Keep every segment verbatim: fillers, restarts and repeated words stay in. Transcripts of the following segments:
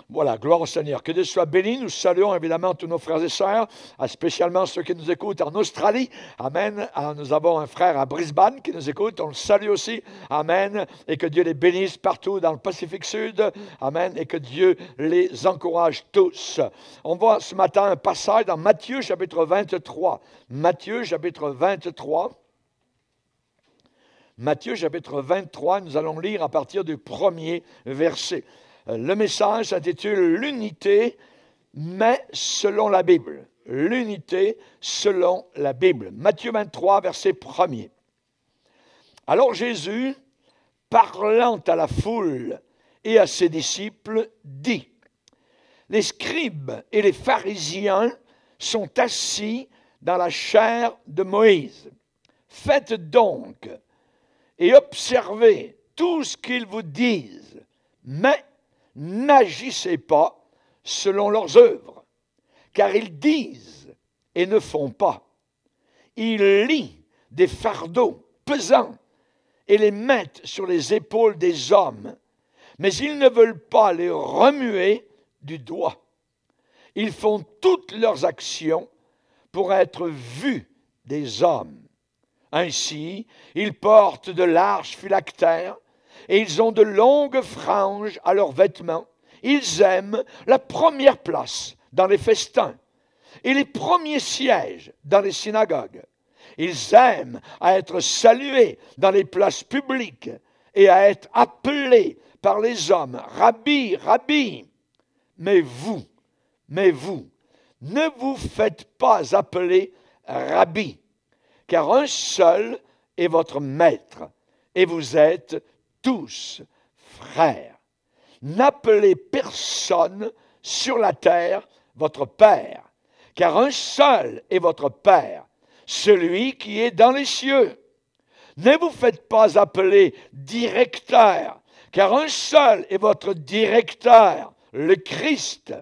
Voilà, gloire au Seigneur. Que Dieu soit béni. Nous saluons évidemment tous nos frères et sœurs, spécialement ceux qui nous écoutent en Australie. Amen. Ah, nous avons un frère à Brisbane qui nous écoute. On le salue aussi. Amen. Et que Dieu les bénisse partout dans le Pacifique Sud. Amen. Et que Dieu les encourage tous. On voit ce matin un passage dans Matthieu chapitre vingt-trois. Matthieu chapitre vingt-trois. Matthieu chapitre vingt-trois, nous allons lire à partir du premier verset. Le message s'intitule « L'unité, mais selon la Bible ». L'unité selon la Bible. Matthieu vingt-trois, verset premier. Alors Jésus, parlant à la foule et à ses disciples, dit « Les scribes et les pharisiens sont assis dans la chaire de Moïse. Faites donc et observez tout ce qu'ils vous disent, mais n'agissez pas selon leurs œuvres, car ils disent et ne font pas. Ils lient des fardeaux pesants et les mettent sur les épaules des hommes, mais ils ne veulent pas les remuer du doigt. Ils font toutes leurs actions pour être vus des hommes. Ainsi, ils portent de larges phylactères et ils ont de longues franges à leurs vêtements. Ils aiment la première place dans les festins et les premiers sièges dans les synagogues. Ils aiment à être salués dans les places publiques et à être appelés par les hommes « Rabbi, Rabbi ». Mais vous, mais vous, ne vous faites pas appeler « Rabbi », car un seul est votre maître, et vous êtes tous frères. N'appelez personne sur la terre votre Père, car un seul est votre Père, celui qui est dans les cieux. Ne vous faites pas appeler directeur, car un seul est votre directeur, le Christ.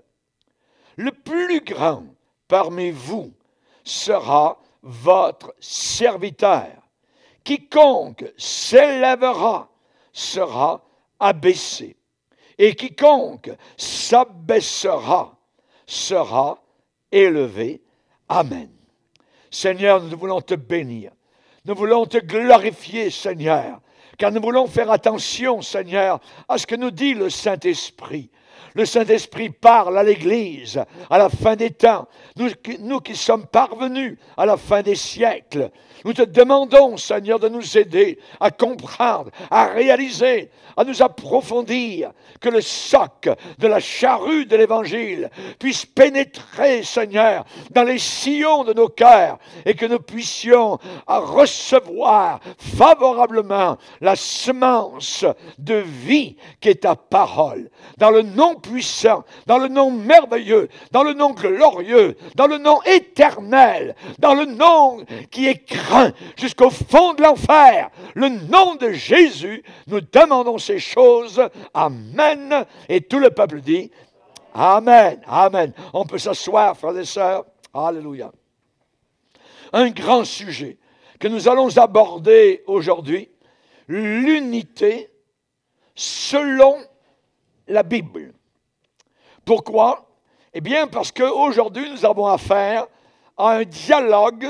Le plus grand parmi vous sera votre serviteur. Quiconque s'élèvera sera abaissé, et quiconque s'abaissera sera élevé. Amen. Seigneur, nous voulons te bénir. Nous voulons te glorifier, Seigneur, car nous voulons faire attention, Seigneur, à ce que nous dit le Saint-Esprit. Le Saint-Esprit parle à l'Église à la fin des temps. Nous, nous qui sommes parvenus à la fin des siècles, nous te demandons, Seigneur, de nous aider à comprendre, à réaliser, à nous approfondir, que le soc de la charrue de l'Évangile puisse pénétrer, Seigneur, dans les sillons de nos cœurs et que nous puissions recevoir favorablement la semence de vie qui est ta parole. Dans le nom puissant, dans le nom merveilleux, dans le nom glorieux, dans le nom éternel, dans le nom qui est craint jusqu'au fond de l'enfer, le nom de Jésus, nous demandons ces choses. Amen. Et tout le peuple dit Amen. Amen. On peut s'asseoir, frères et sœurs. Alléluia. Un grand sujet que nous allons aborder aujourd'hui, l'unité selon la Bible. Pourquoi? Eh bien, parce qu'aujourd'hui, nous avons affaire à un dialogue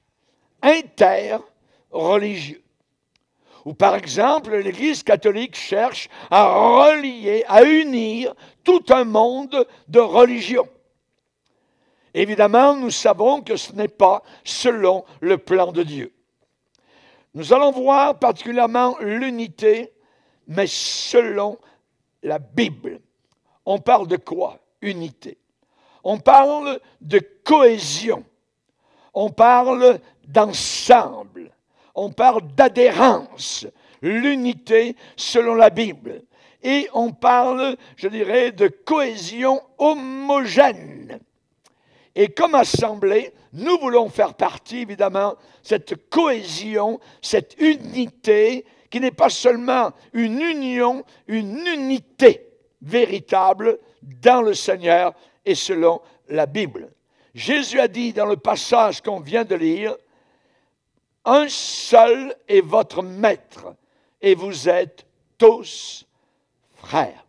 interreligieux. Ou par exemple, l'Église catholique cherche à relier, à unir tout un monde de religions. Évidemment, nous savons que ce n'est pas selon le plan de Dieu. Nous allons voir particulièrement l'unité, mais selon la Bible. On parle de quoi? Unité. On parle de cohésion. On parle d'ensemble. On parle d'adhérence. L'unité selon la Bible. Et on parle, je dirais, de cohésion homogène. Et comme assemblée, nous voulons faire partie, évidemment, cette cohésion, cette unité, qui n'est pas seulement une union, une unité véritable dans le Seigneur et selon la Bible. Jésus a dit dans le passage qu'on vient de lire, « Un seul est votre maître, et vous êtes tous frères. »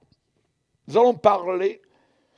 Nous allons parler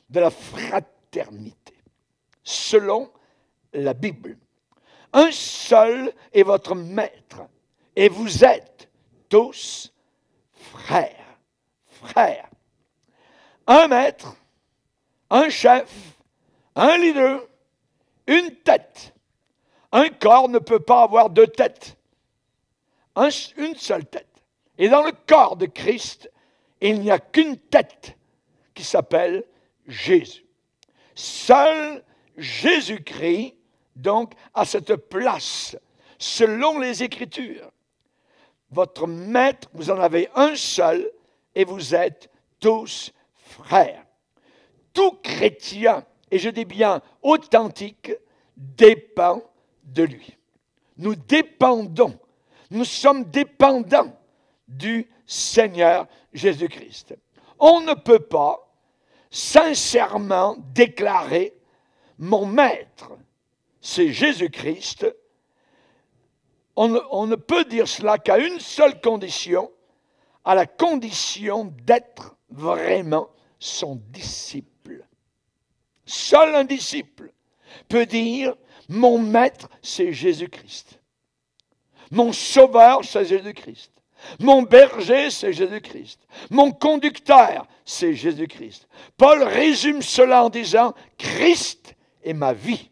de la fraternité, selon la Bible. Un seul est votre maître, et vous êtes tous frères. Frères. Un maître, un chef, un leader, une tête. Un corps ne peut pas avoir deux têtes. Un, une seule tête. Et dans le corps de Christ, il n'y a qu'une tête qui s'appelle Jésus. Seul Jésus-Christ, donc, a cette place, selon les Écritures. Votre maître, vous en avez un seul, et vous êtes tous frères. Tout chrétien, et je dis bien authentique, dépend de lui. Nous dépendons, nous sommes dépendants du Seigneur Jésus-Christ. On ne peut pas sincèrement déclarer « Mon maître, c'est Jésus-Christ ». On, on ne peut dire cela qu'à une seule condition, à la condition d'être vraiment son disciple. Seul un disciple peut dire « Mon maître, c'est Jésus-Christ. Mon sauveur, c'est Jésus-Christ. Mon berger, c'est Jésus-Christ. Mon conducteur, c'est Jésus-Christ. » Paul résume cela en disant « Christ est ma vie.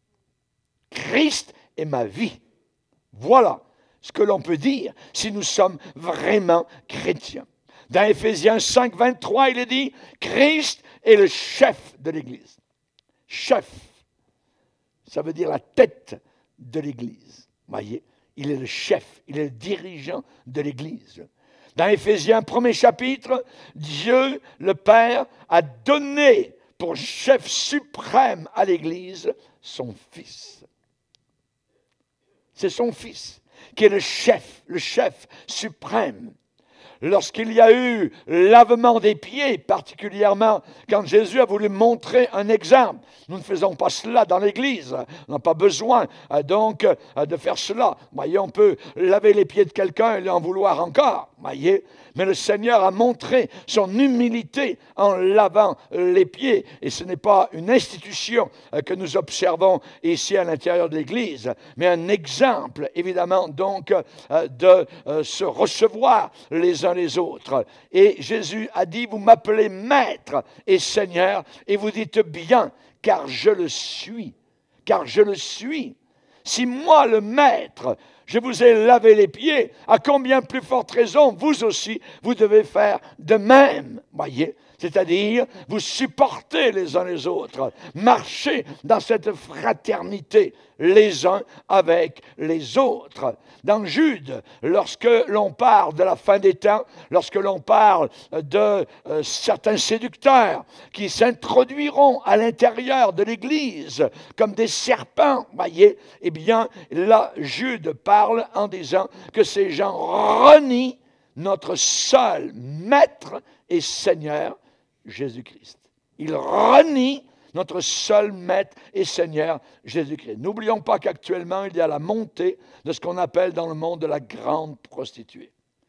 Christ est ma vie. » Voilà ce que l'on peut dire si nous sommes vraiment chrétiens. Dans Éphésiens cinq, vingt-trois, il est dit « Christ est le chef de l'Église. » Chef, ça veut dire la tête de l'Église. Voyez, il est le chef, il est le dirigeant de l'Église. Dans Éphésiens, premier chapitre, Dieu, le Père, a donné pour chef suprême à l'Église son Fils. C'est son Fils qui est le chef, le chef suprême. Lorsqu'il y a eu lavement des pieds, particulièrement quand Jésus a voulu montrer un exemple. Nous ne faisons pas cela dans l'Église. On n'a pas besoin euh, donc euh, de faire cela. Voyez, on peut laver les pieds de quelqu'un et lui en vouloir encore. Voyez, mais le Seigneur a montré son humilité en lavant les pieds. Et ce n'est pas une institution euh, que nous observons ici à l'intérieur de l'Église, mais un exemple, évidemment, donc, euh, de euh, se recevoir les uns les autres. Et Jésus a dit, vous m'appelez Maître et Seigneur, et vous dites bien, car je le suis, car je le suis. Si moi, le Maître, je vous ai lavé les pieds, à combien plus forte raison, vous aussi, vous devez faire de même, voyez. C'est-à-dire, vous supportez les uns les autres, marchez dans cette fraternité les uns avec les autres. Dans Jude, lorsque l'on parle de la fin des temps, lorsque l'on parle de euh, certains séducteurs qui s'introduiront à l'intérieur de l'Église comme des serpents, voyez, eh bien, là, Jude parle en disant que ces gens renient notre seul Maître et Seigneur, Jésus-Christ. Il renie notre seul Maître et Seigneur, Jésus-Christ. N'oublions pas qu'actuellement, il y a la montée de ce qu'on appelle dans le monde de la grande prostituée.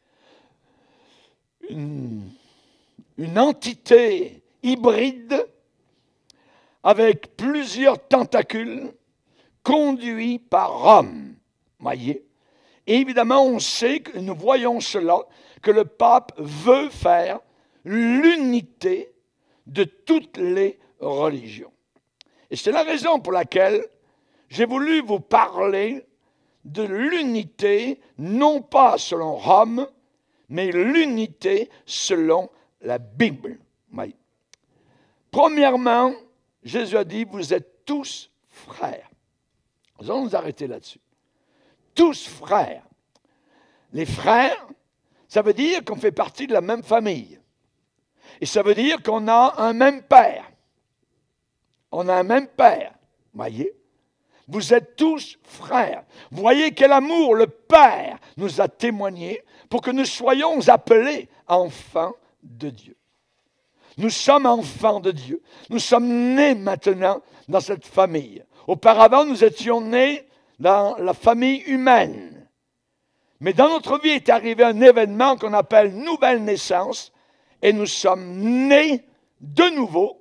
Une, une entité hybride avec plusieurs tentacules conduits par Rome. Voyez? Et évidemment, on sait, que nous voyons cela, que le pape veut faire l'unité de toutes les religions. Et c'est la raison pour laquelle j'ai voulu vous parler de l'unité, non pas selon Rome, mais l'unité selon la Bible. Oui. Premièrement, Jésus a dit, vous êtes tous frères. Nous allons nous arrêter là-dessus. Tous frères. Les frères, ça veut dire qu'on fait partie de la même famille. Et ça veut dire qu'on a un même père. On a un même père. Voyez? Vous êtes tous frères. Voyez quel amour le Père nous a témoigné pour que nous soyons appelés enfants de Dieu. Nous sommes enfants de Dieu. Nous sommes nés maintenant dans cette famille. Auparavant, nous étions nés dans la famille humaine. Mais dans notre vie est arrivé un événement qu'on appelle nouvelle naissance. Et nous sommes nés de nouveau,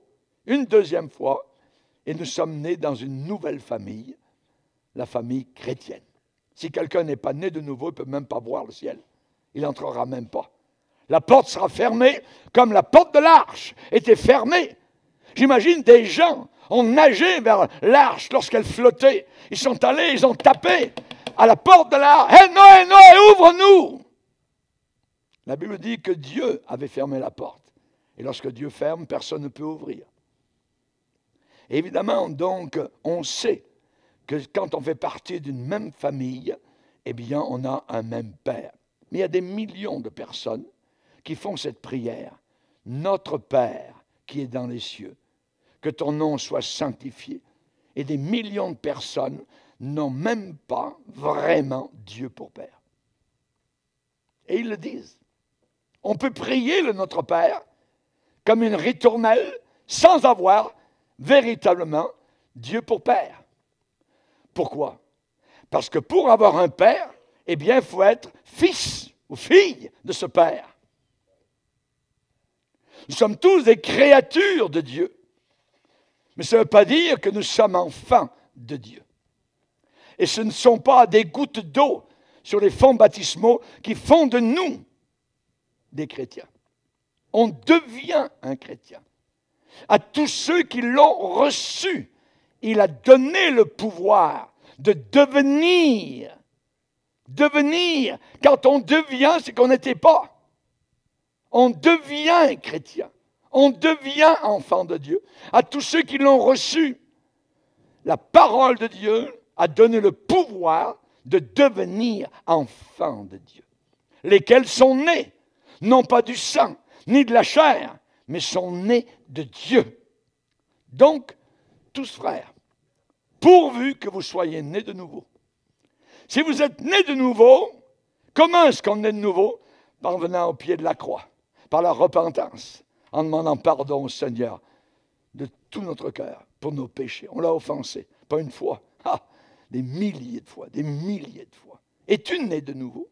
une deuxième fois, et nous sommes nés dans une nouvelle famille, la famille chrétienne. Si quelqu'un n'est pas né de nouveau, il ne peut même pas voir le ciel. Il n'entrera même pas. La porte sera fermée comme la porte de l'arche était fermée. J'imagine des gens ont nagé vers l'arche lorsqu'elle flottait. Ils sont allés, ils ont tapé à la porte de l'arche. Hé Noé, Noé, ouvre-nous! La Bible dit que Dieu avait fermé la porte. Et lorsque Dieu ferme, personne ne peut ouvrir. Évidemment, donc, on sait que quand on fait partie d'une même famille, eh bien, on a un même Père. Mais il y a des millions de personnes qui font cette prière. Notre Père qui est dans les cieux, que ton nom soit sanctifié. Et des millions de personnes n'ont même pas vraiment Dieu pour Père. Et ils le disent. On peut prier le Notre Père comme une ritournelle sans avoir véritablement Dieu pour Père. Pourquoi? Parce que pour avoir un Père, eh bien, il faut être fils ou fille de ce Père. Nous sommes tous des créatures de Dieu. Mais ça ne veut pas dire que nous sommes enfants de Dieu. Et ce ne sont pas des gouttes d'eau sur les fonds baptismaux qui font de nous des chrétiens. On devient un chrétien. À tous ceux qui l'ont reçu, il a donné le pouvoir de devenir. Devenir. Quand on devient, c'est qu'on n'était pas. On devient chrétien. On devient enfant de Dieu. À tous ceux qui l'ont reçu, la parole de Dieu a donné le pouvoir de devenir enfants de Dieu. Lesquels sont nés, non pas du sang, ni de la chair, mais sont nés de Dieu. Donc, tous frères, pourvu que vous soyez nés de nouveau. Si vous êtes nés de nouveau, comment est-ce qu'on est de nouveau? En venant au pied de la croix, par la repentance, en demandant pardon au Seigneur de tout notre cœur pour nos péchés. On l'a offensé, pas une fois, ah, des milliers de fois, des milliers de fois. Es-tu né de nouveau?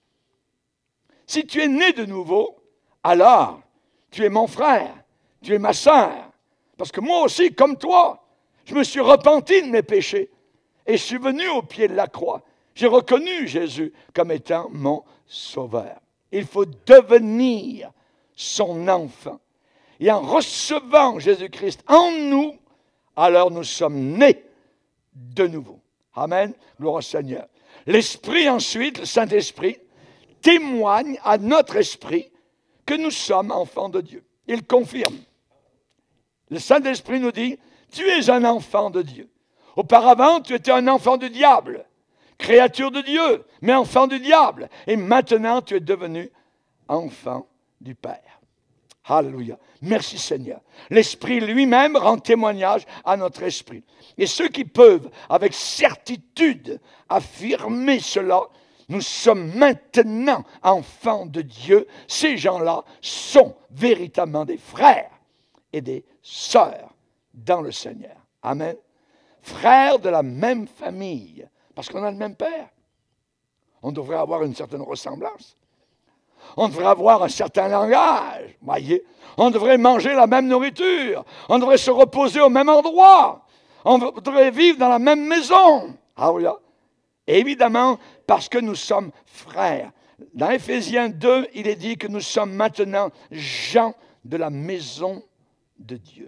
Si tu es né de nouveau, alors tu es mon frère, tu es ma sœur. Parce que moi aussi, comme toi, je me suis repenti de mes péchés et je suis venu au pied de la croix. J'ai reconnu Jésus comme étant mon sauveur. Il faut devenir son enfant. Et en recevant Jésus-Christ en nous, alors nous sommes nés de nouveau. Amen. Gloire au Seigneur. L'Esprit ensuite, le Saint-Esprit, témoigne à notre esprit que nous sommes enfants de Dieu. Il confirme. Le Saint-Esprit nous dit, tu es un enfant de Dieu. Auparavant, tu étais un enfant du diable, créature de Dieu, mais enfant du diable. Et maintenant, tu es devenu enfant du Père. Alléluia. Merci Seigneur. L'Esprit lui-même rend témoignage à notre esprit. Et ceux qui peuvent avec certitude affirmer cela, nous sommes maintenant enfants de Dieu. Ces gens-là sont véritablement des frères et des sœurs dans le Seigneur. Amen. Frères de la même famille, parce qu'on a le même Père. On devrait avoir une certaine ressemblance. On devrait avoir un certain langage, voyez. On devrait manger la même nourriture. On devrait se reposer au même endroit. On devrait vivre dans la même maison. Ah oui, évidemment, parce que nous sommes frères. Dans Éphésiens deux, il est dit que nous sommes maintenant gens de la maison de Dieu.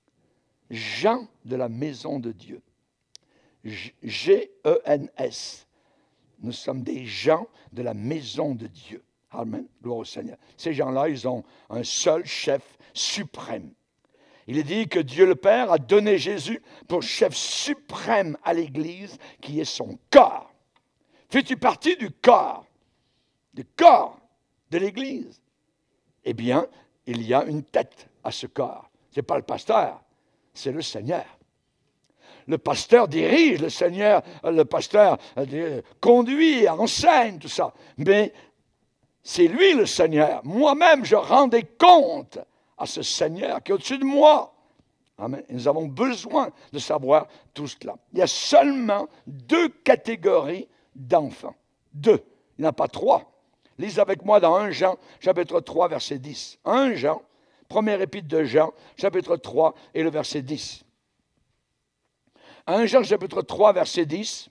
Gens de la maison de Dieu. G E N S. Nous sommes des gens de la maison de Dieu. Amen. Gloire au Seigneur. Ces gens-là, ils ont un seul chef suprême. Il est dit que Dieu le Père a donné Jésus pour chef suprême à l'Église, qui est son corps. Fais-tu partie du corps, du corps de l'Église? Eh bien, il y a une tête à ce corps. Ce n'est pas le pasteur, c'est le Seigneur. Le pasteur dirige, le Seigneur, le pasteur conduit, enseigne, tout ça. Mais c'est lui le Seigneur. Moi-même, je rendais compte à ce Seigneur qui est au-dessus de moi. Amen. Et nous avons besoin de savoir tout cela. Il y a seulement deux catégories d'enfants. Deux. Il n'y en a pas trois. Lisez avec moi dans un Jean, chapitre trois, verset dix. un Jean, Première épître de Jean, chapitre trois et le verset dix. un Jean, chapitre trois, verset dix,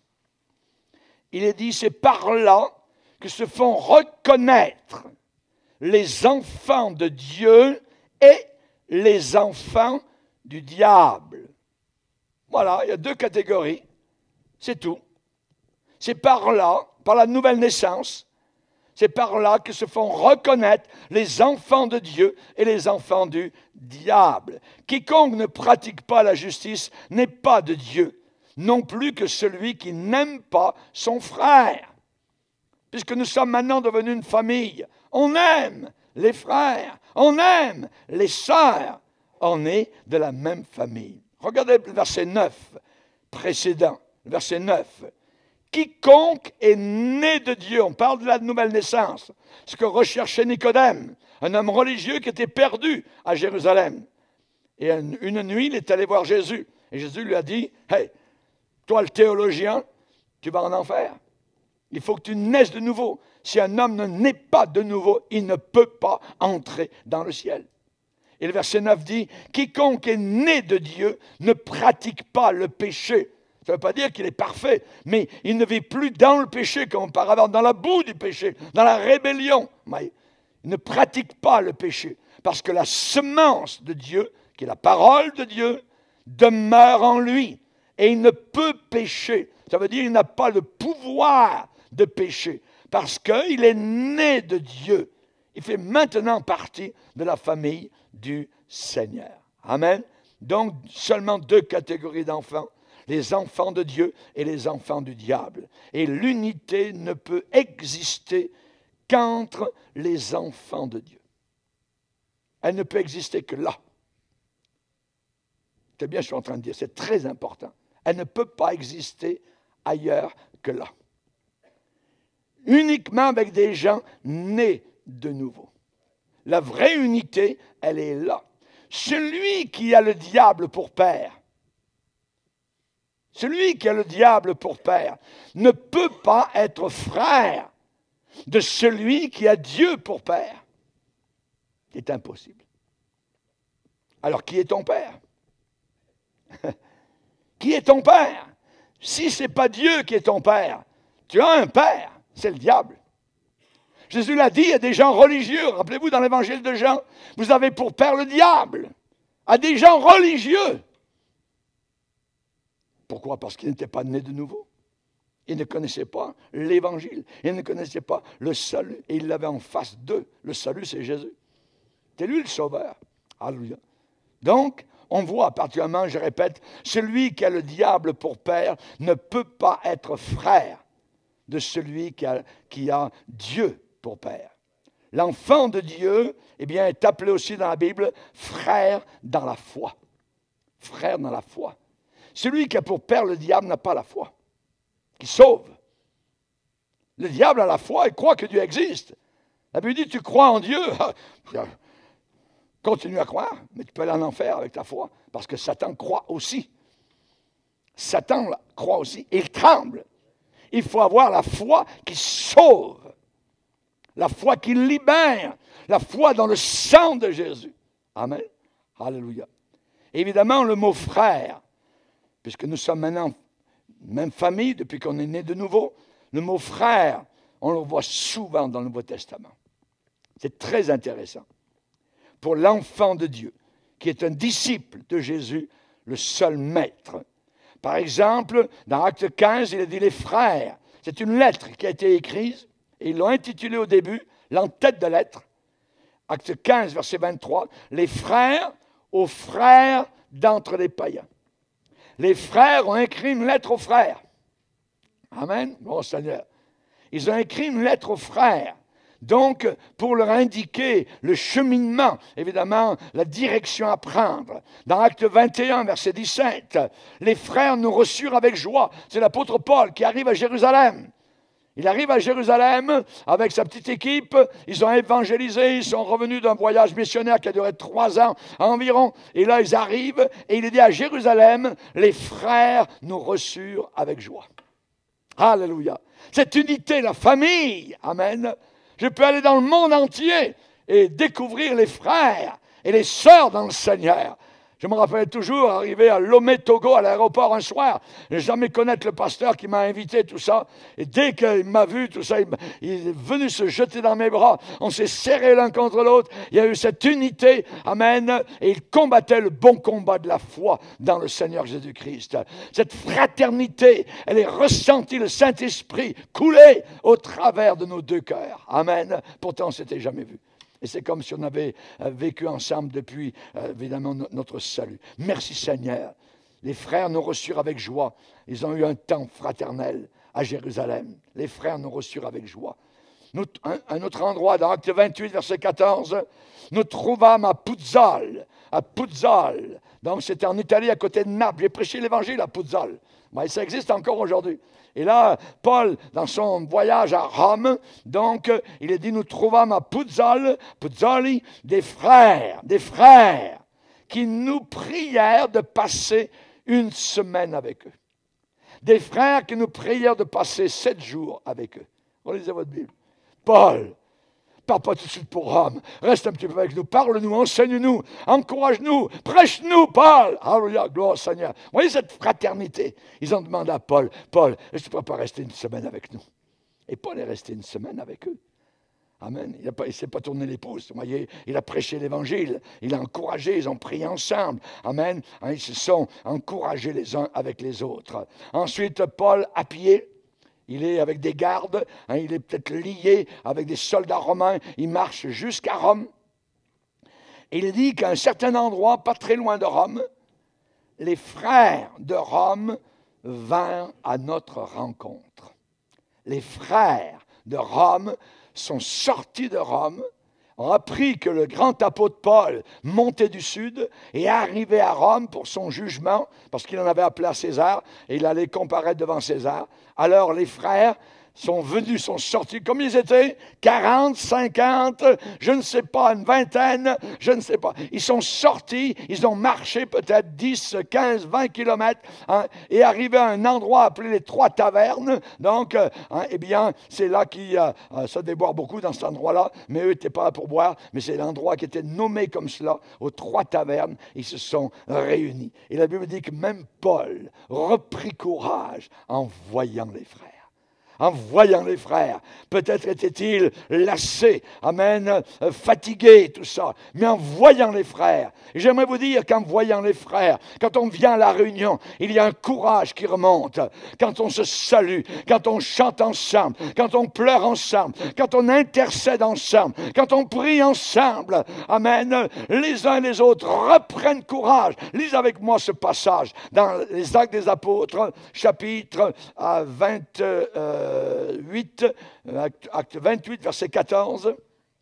il est dit, c'est par là que se font reconnaître les enfants de Dieu et les enfants du diable. Voilà, il y a deux catégories, c'est tout. C'est par là, par la nouvelle naissance, c'est par là que se font reconnaître les enfants de Dieu et les enfants du diable. Quiconque ne pratique pas la justice n'est pas de Dieu, non plus que celui qui n'aime pas son frère. Puisque nous sommes maintenant devenus une famille, on aime les frères, on aime les sœurs, on est de la même famille. Regardez le verset neuf précédent, le verset neuf. Quiconque est né de Dieu, on parle de la nouvelle naissance, ce que recherchait Nicodème, un homme religieux qui était perdu à Jérusalem. Et une nuit, il est allé voir Jésus. Et Jésus lui a dit, « Hey, toi le théologien, tu vas en enfer. Il faut que tu naisses de nouveau. Si un homme ne naît pas de nouveau, il ne peut pas entrer dans le ciel. » Et le verset neuf dit, « Quiconque est né de Dieu ne pratique pas le péché. » Ça ne veut pas dire qu'il est parfait, mais il ne vit plus dans le péché comme auparavant, dans la boue du péché, dans la rébellion. Mais il ne pratique pas le péché, parce que la semence de Dieu, qui est la parole de Dieu, demeure en lui. Et il ne peut pécher. Ça veut dire qu'il n'a pas le pouvoir de pécher, parce qu'il est né de Dieu. Il fait maintenant partie de la famille du Seigneur. Amen. Donc, seulement deux catégories d'enfants. Les enfants de Dieu et les enfants du diable. Et l'unité ne peut exister qu'entre les enfants de Dieu. Elle ne peut exister que là. C'est bien ce que je suis en train de dire, c'est très important. Elle ne peut pas exister ailleurs que là. Uniquement avec des gens nés de nouveau. La vraie unité, elle est là. Celui qui a le diable pour père, celui qui a le diable pour père ne peut pas être frère de celui qui a Dieu pour père. C'est impossible. Alors, qui est ton père? Qui est ton père? Si ce n'est pas Dieu qui est ton père, tu as un père, c'est le diable. Jésus l'a dit, il y a des gens religieux, rappelez-vous dans l'évangile de Jean, vous avez pour père le diable, à des gens religieux. Pourquoi? Parce qu'ils n'étaient pas nés de nouveau. Ils ne connaissaient pas l'Évangile. Ils ne connaissaient pas le salut. Et ils l'avaient en face d'eux. Le salut, c'est Jésus. C'est lui le sauveur. Alléluia. Donc, on voit particulièrement, je répète, celui qui a le diable pour père ne peut pas être frère de celui qui a, qui a Dieu pour père. L'enfant de Dieu, eh bien, est appelé aussi dans la Bible frère dans la foi. Frère dans la foi. Celui qui a pour père le diable n'a pas la foi, qui sauve. Le diable a la foi et croit que Dieu existe. La Bible dit, tu crois en Dieu, continue à croire, mais tu peux aller en enfer avec ta foi, parce que Satan croit aussi. Satan croit aussi, et il tremble. Il faut avoir la foi qui sauve, la foi qui libère, la foi dans le sang de Jésus. Amen. Alléluia. Évidemment, le mot frère, puisque nous sommes maintenant même famille depuis qu'on est né de nouveau, le mot frère, on le voit souvent dans le Nouveau Testament. C'est très intéressant. Pour l'enfant de Dieu, qui est un disciple de Jésus, le seul maître. Par exemple, dans Acte quinze, il a dit les frères. C'est une lettre qui a été écrite, et ils l'ont intitulée au début, l'entête de lettre. Acte quinze, verset vingt-trois, les frères aux frères d'entre les païens. Les frères ont écrit une lettre aux frères. Amen. Bon Seigneur. Ils ont écrit une lettre aux frères. Donc, pour leur indiquer le cheminement, évidemment, la direction à prendre. Dans Acte vingt et un, verset dix-sept, les frères nous reçurent avec joie. C'est l'apôtre Paul qui arrive à Jérusalem. Il arrive à Jérusalem avec sa petite équipe, ils ont évangélisé, ils sont revenus d'un voyage missionnaire qui a duré trois ans environ, et là ils arrivent, et il est dit à Jérusalem, les frères nous reçurent avec joie. Alléluia. Cette unité, la famille, amen. Je peux aller dans le monde entier et découvrir les frères et les sœurs dans le Seigneur. Je me rappelle toujours, arrivé à Lomé, Togo, à l'aéroport un soir, je n'ai jamais connaître le pasteur qui m'a invité, tout ça. Et dès qu'il m'a vu, tout ça, il, il est venu se jeter dans mes bras. On s'est serrés l'un contre l'autre. Il y a eu cette unité, amen. Et il combattait le bon combat de la foi dans le Seigneur Jésus-Christ. Cette fraternité, elle est ressentie, le Saint-Esprit couler au travers de nos deux cœurs. Amen. Pourtant, on ne s'était jamais vu. Et c'est comme si on avait vécu ensemble depuis, euh, évidemment, no- notre salut. Merci Seigneur. Les frères nous reçurent avec joie. Ils ont eu un temps fraternel à Jérusalem. Les frères nous reçurent avec joie. Nous, un, un autre endroit, dans Acte vingt-huit, verset quatorze, nous trouvâmes à Puzzal. À Puzzal. Donc, c'était en Italie, à côté de Naples. J'ai prêché l'évangile à Puzzal. Ben, ça existe encore aujourd'hui. Et là, Paul, dans son voyage à Rome, donc, il a dit, nous trouvâmes à Puzzal, Puzzali, des frères, des frères, qui nous prièrent de passer une semaine avec eux. Des frères qui nous prièrent de passer sept jours avec eux. Relisez votre Bible. Paul, pars pas tout de suite pour Rome. Reste un petit peu avec nous. Parle-nous, enseigne-nous, encourage-nous, prêche-nous, Paul. Alléluia, gloire au Seigneur. Vous voyez cette fraternité. Ils ont demandé à Paul, Paul, est-ce que tu ne pourrais pas rester une semaine avec nous? Et Paul est resté une semaine avec eux. Amen. Il ne s'est pas tourné les pouces. Vous voyez, il a prêché l'Évangile. Il a encouragé. Ils ont prié ensemble. Amen. Ils se sont encouragés les uns avec les autres. Ensuite, Paul, à pied, il est avec des gardes. Hein, il est peut-être lié avec des soldats romains. Il marche jusqu'à Rome. Et il dit qu'à un certain endroit, pas très loin de Rome, les frères de Rome vinrent à notre rencontre. Les frères de Rome sont sortis de Rome, ont appris que le grand apôtre Paul montait du sud et arrivait à Rome pour son jugement, parce qu'il en avait appelé à César, et il allait comparaître devant César. Alors les frères sont venus, sont sortis, comme ils étaient, quarante, cinquante, je ne sais pas, une vingtaine, je ne sais pas. Ils sont sortis, ils ont marché peut-être dix, quinze, vingt kilomètres, hein, et arrivés à un endroit appelé les Trois Tavernes. Donc, hein, eh bien, c'est là qu'il euh, ça devait boire beaucoup dans cet endroit-là, mais eux n'étaient pas là pour boire, mais c'est l'endroit qui était nommé comme cela, aux Trois Tavernes. Ils se sont réunis. Et la Bible dit que même Paul reprit courage en voyant les frères. En voyant les frères, peut-être était-il lassé, amen, fatigué, tout ça, mais en voyant les frères, j'aimerais vous dire qu'en voyant les frères, quand on vient à la réunion, il y a un courage qui remonte, quand on se salue, quand on chante ensemble, quand on pleure ensemble, quand on intercède ensemble, quand on prie ensemble, amen, les uns et les autres reprennent courage. Lisez avec moi ce passage dans les Actes des Apôtres, chapitre vingt, euh, huit, acte vingt-huit, verset quatorze.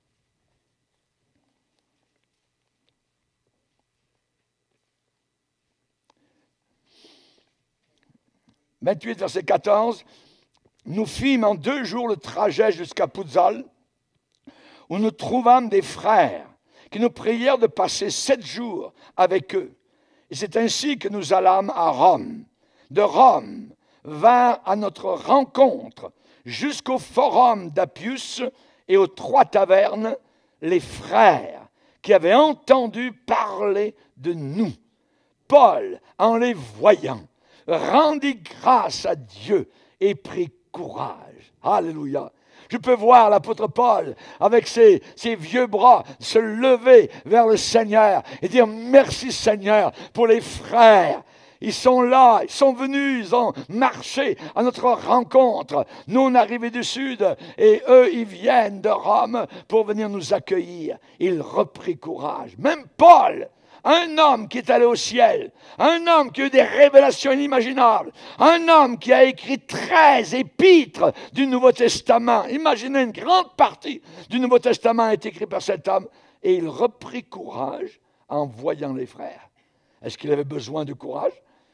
vingt-huit, verset quatorze. Nous fîmes en deux jours le trajet jusqu'à Puzzal, où nous trouvâmes des frères qui nous prièrent de passer sept jours avec eux. Et c'est ainsi que nous allâmes à Rome. De Rome, vint à notre rencontre jusqu'au forum d'Appius et aux Trois Tavernes les frères qui avaient entendu parler de nous. Paul, en les voyant, rendit grâce à Dieu et prit courage. Alléluia. Je peux voir l'apôtre Paul avec ses, ses vieux bras se lever vers le Seigneur et dire merci Seigneur pour les frères. Ils sont là, ils sont venus, ils ont marché à notre rencontre. Nous, on est arrivés du sud et eux, ils viennent de Rome pour venir nous accueillir. Il reprit courage. Même Paul, un homme qui est allé au ciel, un homme qui a eu des révélations inimaginables, un homme qui a écrit treize épîtres du Nouveau Testament. Imaginez, une grande partie du Nouveau Testament a été écrite par cet homme. Et il reprit courage en voyant les frères. Est-ce qu'il avait besoin de courage?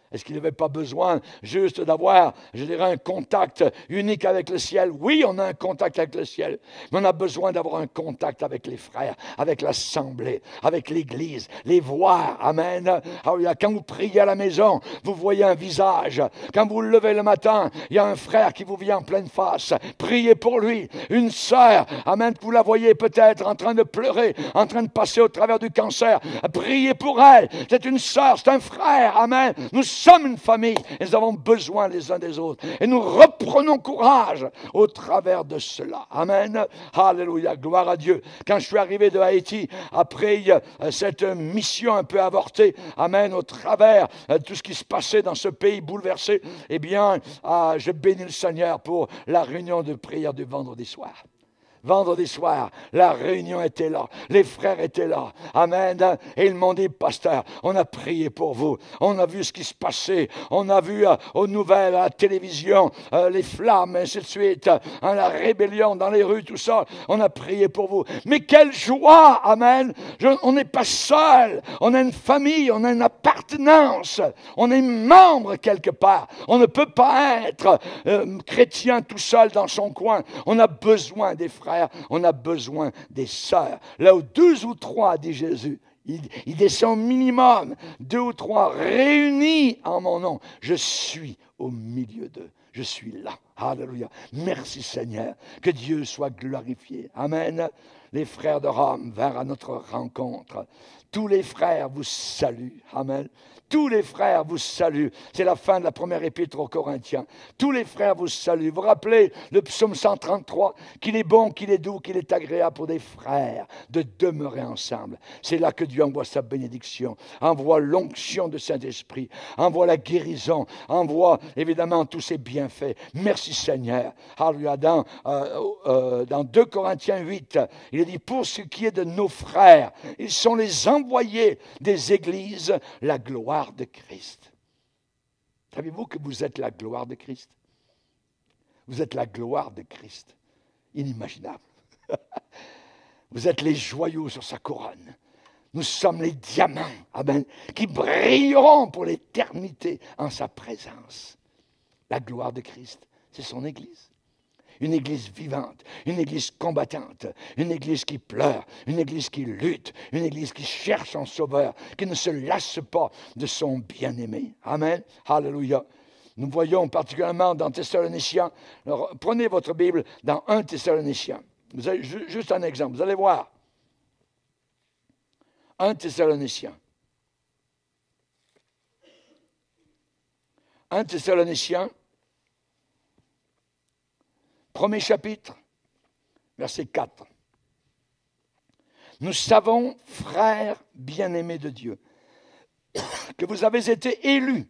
Est-ce qu'il n'avait pas besoin juste d'avoir, je dirais, un contact unique avec le ciel? Oui, on a un contact avec le ciel, mais on a besoin d'avoir un contact avec les frères, avec l'assemblée, avec l'Église, les voir. Amen. Quand vous priez à la maison, vous voyez un visage. Quand vous vous levez le matin, il y a un frère qui vous vient en pleine face. Priez pour lui. Une sœur, amen, vous la voyez peut-être en train de pleurer, en train de passer au travers du cancer. Priez pour elle. C'est une sœur, c'est un frère. Amen. Nous sommes une famille et nous avons besoin les uns des autres. Et nous reprenons courage au travers de cela. Amen. Alléluia. Gloire à Dieu. Quand je suis arrivé de Haïti, après euh, cette mission un peu avortée, amen, au travers de euh, tout ce qui se passait dans ce pays bouleversé, eh bien, euh, je bénis le Seigneur pour la réunion de prière du vendredi soir. Vendredi soir, la réunion était là, les frères étaient là, amen, et ils m'ont dit, pasteur, on a prié pour vous, on a vu ce qui se passait, on a vu euh, aux nouvelles, à la télévision, euh, les flammes, et ainsi de suite, hein, la rébellion dans les rues, tout ça, on a prié pour vous. Mais quelle joie, amen, Je, on n'est pas seul, on a une famille, on a une appartenance, on est membre quelque part, on ne peut pas être euh, chrétien tout seul dans son coin, on a besoin des frères. On a besoin des sœurs. Là où deux ou trois, dit Jésus, il, il descend au minimum, deux ou trois réunis en mon nom. Je suis au milieu d'eux. Je suis là. Alléluia. Merci Seigneur. Que Dieu soit glorifié. Amen. Les frères de Rome vinrent à notre rencontre. Tous les frères vous saluent. Amen. Tous les frères vous saluent. C'est la fin de la première épître aux Corinthiens. Tous les frères vous saluent. Vous vous rappelez le psaume cent trente-trois, qu'il est bon, qu'il est doux, qu'il est agréable pour des frères de demeurer ensemble. C'est là que Dieu envoie sa bénédiction, envoie l'onction de Saint-Esprit, envoie la guérison, envoie évidemment tous ses bienfaits. Merci Seigneur. Alléluia. Dans, euh, euh, dans deux Corinthiens huit, il est dit, pour ce qui est de nos frères, ils sont les envoyés des églises, la gloire de Christ. Savez-vous que vous êtes la gloire de Christ? Vous êtes la gloire de Christ. Inimaginable. Vous êtes les joyaux sur sa couronne. Nous sommes les diamants, amen, qui brilleront pour l'éternité en sa présence. La gloire de Christ, c'est son Église. Une église vivante, une église combattante, une église qui pleure, une église qui lutte, une église qui cherche son sauveur, qui ne se lasse pas de son bien-aimé. Amen. Alléluia. Nous voyons particulièrement dans Thessaloniciens, alors, prenez votre Bible dans un Thessaloniciens. Vous avez juste un exemple, vous allez voir. un Thessaloniciens. un Thessaloniciens. Premier chapitre, verset quatre. Nous savons, frères bien-aimés de Dieu, que vous avez été élus.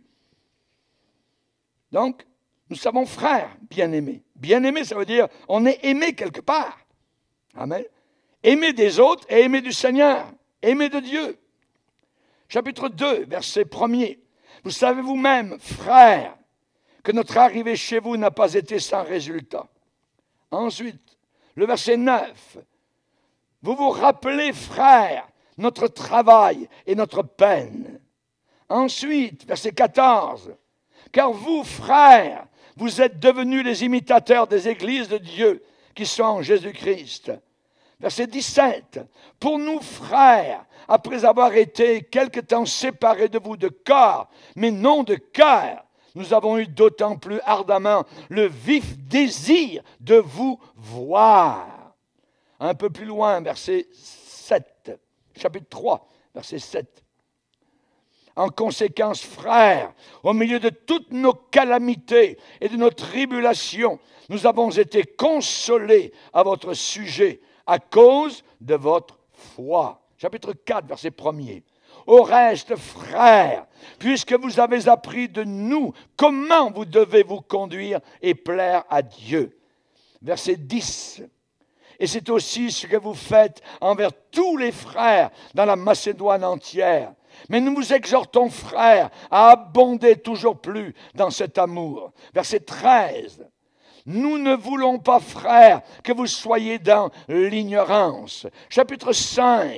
Donc, nous savons, frères bien-aimés. Bien-aimés, ça veut dire, on est aimé quelque part. Amen. Aimé des autres et aimé du Seigneur. Aimé de Dieu. Chapitre deux, verset premier. Vous savez vous-même, frères, que notre arrivée chez vous n'a pas été sans résultat. Ensuite, le verset neuf. Vous vous rappelez, frères, notre travail et notre peine. Ensuite, verset quatorze. Car vous, frères, vous êtes devenus les imitateurs des églises de Dieu qui sont en Jésus-Christ. Verset dix-sept. Pour nous, frères, après avoir été quelque temps séparés de vous de corps, mais non de cœur, nous avons eu d'autant plus ardemment le vif désir de vous voir. Un peu plus loin, verset sept, chapitre trois, verset sept. En conséquence, frères, au milieu de toutes nos calamités et de nos tribulations, nous avons été consolés à votre sujet à cause de votre foi. Chapitre quatre, verset premier. Au reste, frères, puisque vous avez appris de nous comment vous devez vous conduire et plaire à Dieu. Verset dix. Et c'est aussi ce que vous faites envers tous les frères dans la Macédoine entière. Mais nous vous exhortons, frères, à abonder toujours plus dans cet amour. Verset treize. Nous ne voulons pas, frères, que vous soyez dans l'ignorance. Chapitre cinq.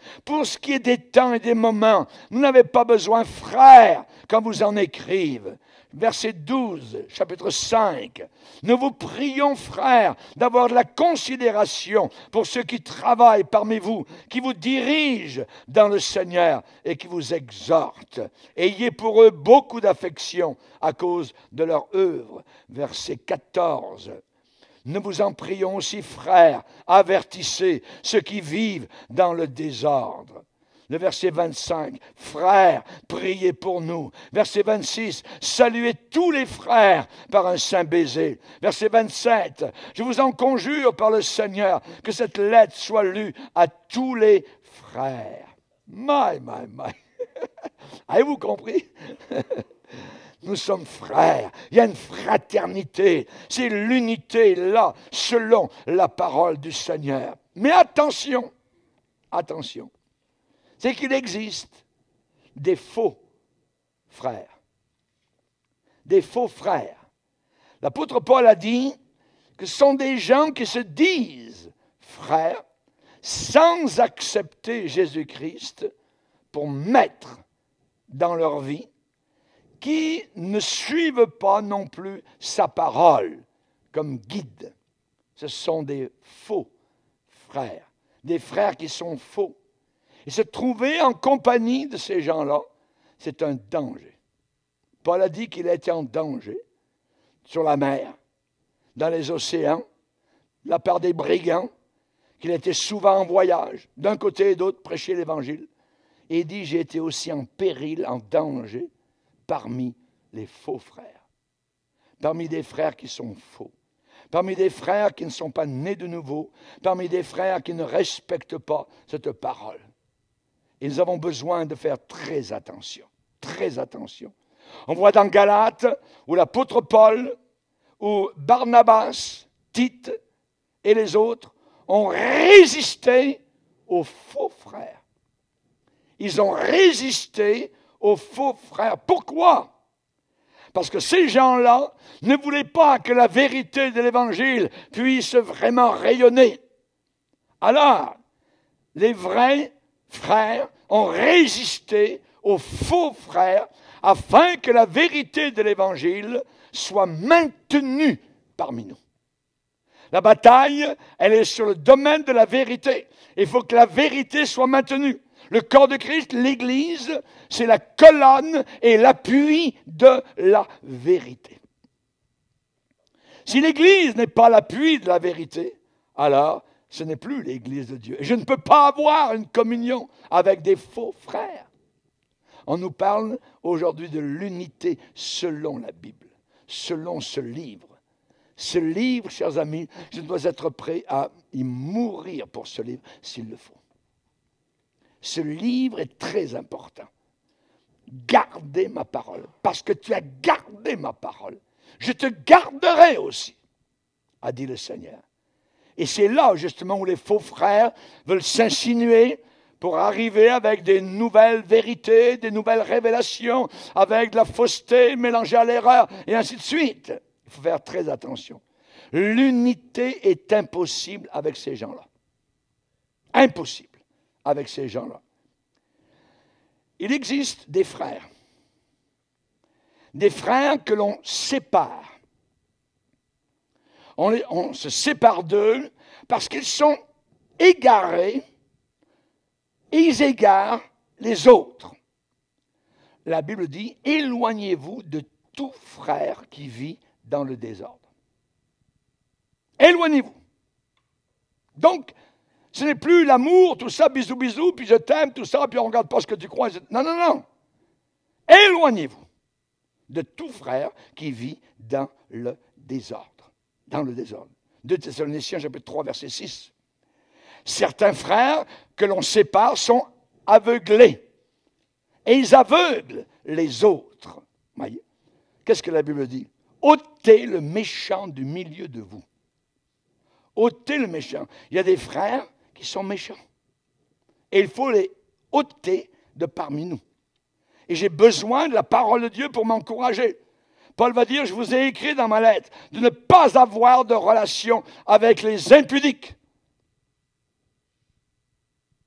Pour ce qui est des temps et des moments, vous n'avez pas besoin, frères, quand vous en écrivez. Verset douze, chapitre cinq. Nous vous prions, frères, d'avoir de la considération pour ceux qui travaillent parmi vous, qui vous dirigent dans le Seigneur et qui vous exhortent. Ayez pour eux beaucoup d'affection à cause de leur œuvre. Verset quatorze. Nous vous en prions aussi, frères, avertissez ceux qui vivent dans le désordre. Le verset vingt-cinq, frères, priez pour nous. Verset vingt-six, saluez tous les frères par un saint baiser. Verset vingt-sept, je vous en conjure par le Seigneur que cette lettre soit lue à tous les frères. My, my, my. Avez-vous compris? Nous sommes frères. Il y a une fraternité. C'est l'unité là, selon la parole du Seigneur. Mais attention, attention. C'est qu'il existe des faux frères. Des faux frères. L'apôtre Paul a dit que ce sont des gens qui se disent frères sans accepter Jésus-Christ pour maître dans leur vie, qui ne suivent pas non plus sa parole comme guide. Ce sont des faux frères, des frères qui sont faux. Et se trouver en compagnie de ces gens-là, c'est un danger. Paul a dit qu'il était en danger sur la mer, dans les océans, de la part des brigands, qu'il était souvent en voyage, d'un côté et d'autre, prêcher l'Évangile. Et il dit, j'ai été aussi en péril, en danger, parmi les faux frères, parmi des frères qui sont faux, parmi des frères qui ne sont pas nés de nouveau, parmi des frères qui ne respectent pas cette parole. Et nous avons besoin de faire très attention, très attention. On voit dans Galates, où l'apôtre Paul, où Barnabas, Tite et les autres ont résisté aux faux frères. Ils ont résisté aux faux frères. Pourquoi? Parce que ces gens-là ne voulaient pas que la vérité de l'Évangile puisse vraiment rayonner. Alors, les vrais frères ont résisté aux faux frères afin que la vérité de l'Évangile soit maintenue parmi nous. La bataille, elle est sur le domaine de la vérité. Il faut que la vérité soit maintenue. Le corps de Christ, l'Église, c'est la colonne et l'appui de la vérité. Si l'Église n'est pas l'appui de la vérité, alors ce n'est plus l'Église de Dieu. Et je ne peux pas avoir une communion avec des faux frères. On nous parle aujourd'hui de l'unité selon la Bible, selon ce livre. Ce livre, chers amis, je dois être prêt à y mourir pour ce livre s'il le faut. Ce livre est très important. Gardez ma parole, parce que tu as gardé ma parole. Je te garderai aussi, a dit le Seigneur. Et c'est là, justement, où les faux frères veulent s'insinuer pour arriver avec des nouvelles vérités, des nouvelles révélations, avec de la fausseté mélangée à l'erreur, et ainsi de suite. Il faut faire très attention. L'unité est impossible avec ces gens-là. Impossible avec ces gens-là. Il existe des frères. Des frères que l'on sépare. On, les, on se sépare d'eux parce qu'ils sont égarés et ils égarent les autres. La Bible dit, éloignez-vous de tout frère qui vit dans le désordre. Éloignez-vous. Donc, ce n'est plus l'amour, tout ça, bisous, bisous, puis je t'aime, tout ça, puis on ne regarde pas ce que tu crois. Non, non, non. Éloignez-vous de tout frère qui vit dans le désordre. Dans le désordre. deux Thessaloniciens, chapitre trois, verset six. Certains frères que l'on sépare sont aveuglés. Et ils aveuglent les autres. Voyez? Qu'est-ce que la Bible dit? Ôtez le méchant du milieu de vous. Ôtez le méchant. Il y a des frères qui sont méchants. Et il faut les ôter de parmi nous. Et j'ai besoin de la parole de Dieu pour m'encourager. Paul va dire, je vous ai écrit dans ma lettre de ne pas avoir de relation avec les impudiques.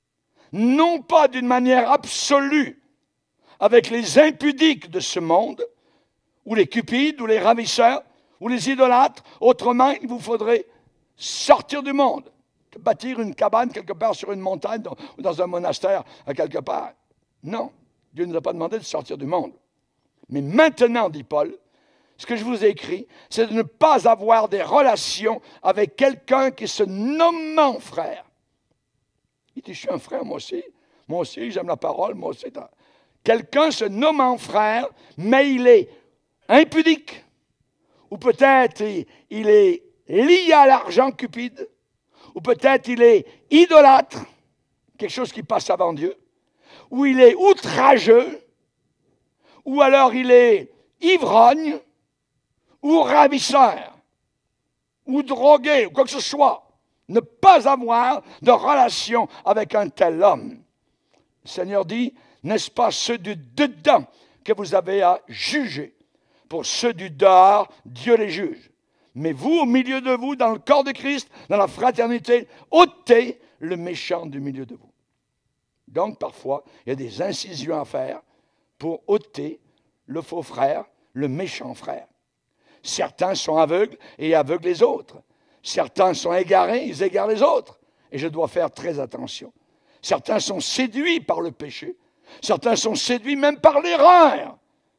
non pas d'une manière absolue avec les impudiques de ce monde, ou les cupides, ou les ravisseurs, ou les idolâtres. Autrement, il vous faudrait sortir du monde, bâtir une cabane quelque part sur une montagne ou dans un monastère à quelque part. Non, Dieu ne nous a pas demandé de sortir du monde. Mais maintenant, dit Paul, ce que je vous ai écrit, c'est de ne pas avoir des relations avec quelqu'un qui se nommant frère. Il dit, je suis un frère, moi aussi. Moi aussi, j'aime la parole, moi aussi. Quelqu'un se nommant frère, mais il est impudique. Ou peut-être il, il est lié à l'argent cupide. Ou peut-être il est idolâtre, quelque chose qui passe avant Dieu. Ou il est outrageux. Ou alors il est ivrogne. Ou ravisseur. Ou drogué, ou quoi que ce soit. Ne pas avoir de relation avec un tel homme. Le Seigneur dit, n'est-ce pas ceux du dedans que vous avez à juger? Pour ceux du dehors, Dieu les juge. Mais vous, au milieu de vous, dans le corps de Christ, dans la fraternité, ôtez le méchant du milieu de vous. Donc, parfois, il y a des incisions à faire pour ôter le faux frère, le méchant frère. Certains sont aveugles et aveuglent les autres. Certains sont égarés, ils égarent les autres. Et je dois faire très attention. Certains sont séduits par le péché. Certains sont séduits même par l'erreur.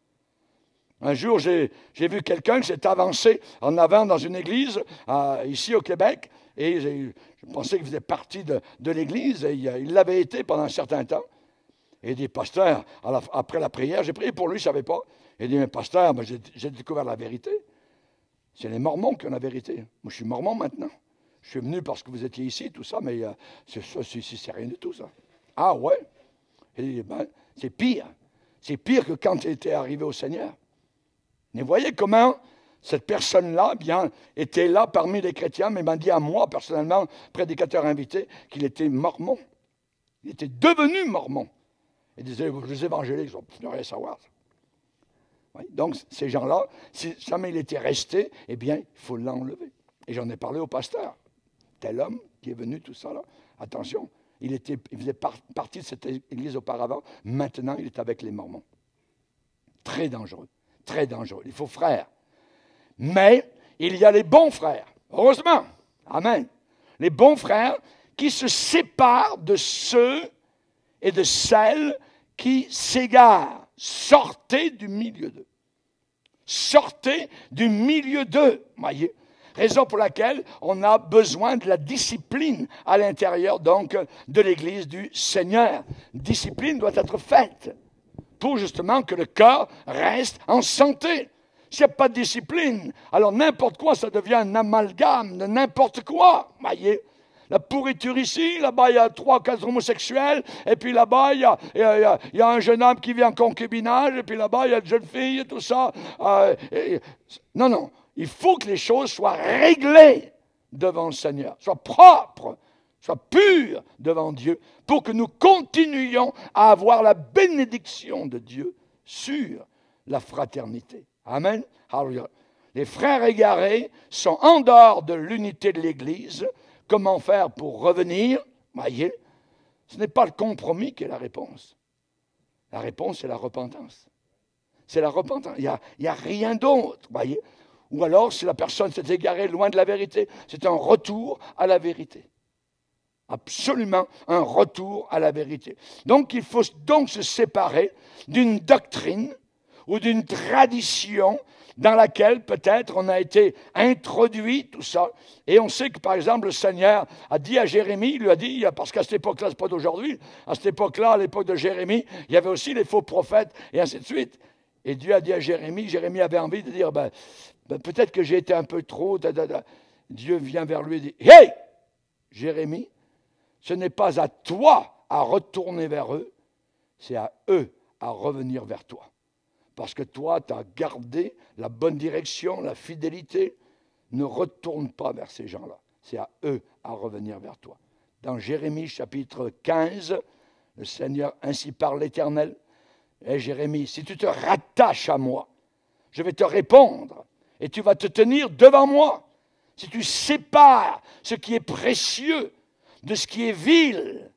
Un jour, j'ai, j'ai vu quelqu'un qui s'est avancé en avant dans une église, euh, ici au Québec, et j'ai, je pensais qu'il faisait partie de, de l'église, et il l'avait été pendant un certain temps. Et il dit, pasteur, à la, après la prière, j'ai prié pour lui, je ne savais pas. Il dit, mais pasteur, ben, j'ai, j'ai découvert la vérité. C'est les Mormons qui ont la vérité. Moi, je suis Mormon maintenant. Je suis venu parce que vous étiez ici, tout ça, mais euh, c'est, ça, c'est, c'est rien du tout, ça. Ah ouais? Il dit, ben, c'est pire. C'est pire que quand il était arrivé au Seigneur. Mais voyez comment cette personne-là, bien, était là parmi les chrétiens, mais m'a dit à moi, personnellement, prédicateur invité, qu'il était mormon. Il était devenu mormon. Il disait, les évangéliques, ils n'ont rien à savoir. Oui, donc, ces gens-là, si jamais il était resté, eh bien, il faut l'enlever. Et j'en ai parlé au pasteur. Tel homme qui est venu, tout ça, là, attention, il, était, il faisait par, partie de cette église auparavant. Maintenant, il est avec les Mormons. Très dangereux. Très dangereux. Il faut frères. Mais il y a les bons frères. Heureusement. Amen. Les bons frères qui se séparent de ceux et de celles qui s'égarent. Sortez du milieu d'eux. Sortez du milieu d'eux. Voyez. Raison pour laquelle on a besoin de la discipline à l'intérieur donc de l'Église du Seigneur. Discipline doit être faite pour justement que le corps reste en santé. S'il n'y a pas de discipline, alors n'importe quoi, ça devient un amalgame de n'importe quoi. Voyez, la pourriture ici, là-bas il y a trois, quatre homosexuels, et puis là-bas il y a, il y a, il y a un jeune homme qui vit en concubinage, et puis là-bas il y a une jeune fille, et tout ça. Euh, et, non, non, il faut que les choses soient réglées devant le Seigneur, soient propres, soient pures devant Dieu, pour que nous continuions à avoir la bénédiction de Dieu sur la fraternité. Amen. Alléluia. Les frères égarés sont en dehors de l'unité de l'Église. Comment faire pour revenir? Voyez, ce n'est pas le compromis qui est la réponse. La réponse, c'est la repentance. C'est la repentance. Il n'y a, il y a rien d'autre, voyez. Ou alors, si la personne s'est égarée loin de la vérité, c'est un retour à la vérité. Absolument un retour à la vérité. Donc, il faut donc se séparer d'une doctrine ou d'une tradition dans laquelle peut-être on a été introduit, tout ça. Et on sait que, par exemple, le Seigneur a dit à Jérémie, il lui a dit, parce qu'à cette époque-là, ce n'est pas d'aujourd'hui, à cette époque-là, à l'époque de Jérémie, il y avait aussi les faux prophètes, et ainsi de suite. Et Dieu a dit à Jérémie, Jérémie avait envie de dire, ben, ben, peut-être que j'ai été un peu trop... Da, da, da. Dieu vient vers lui et dit, « Hey, Jérémie, ce n'est pas à toi à retourner vers eux, c'est à eux à revenir vers toi. Parce que toi, tu as gardé la bonne direction, la fidélité. Ne retourne pas vers ces gens-là. C'est à eux à revenir vers toi. » Dans Jérémie chapitre quinze, le Seigneur, ainsi parle l'Éternel. Hé Jérémie, si tu te rattaches à moi, je vais te répondre et tu vas te tenir devant moi. Si tu sépares ce qui est précieux de ce qui est vil,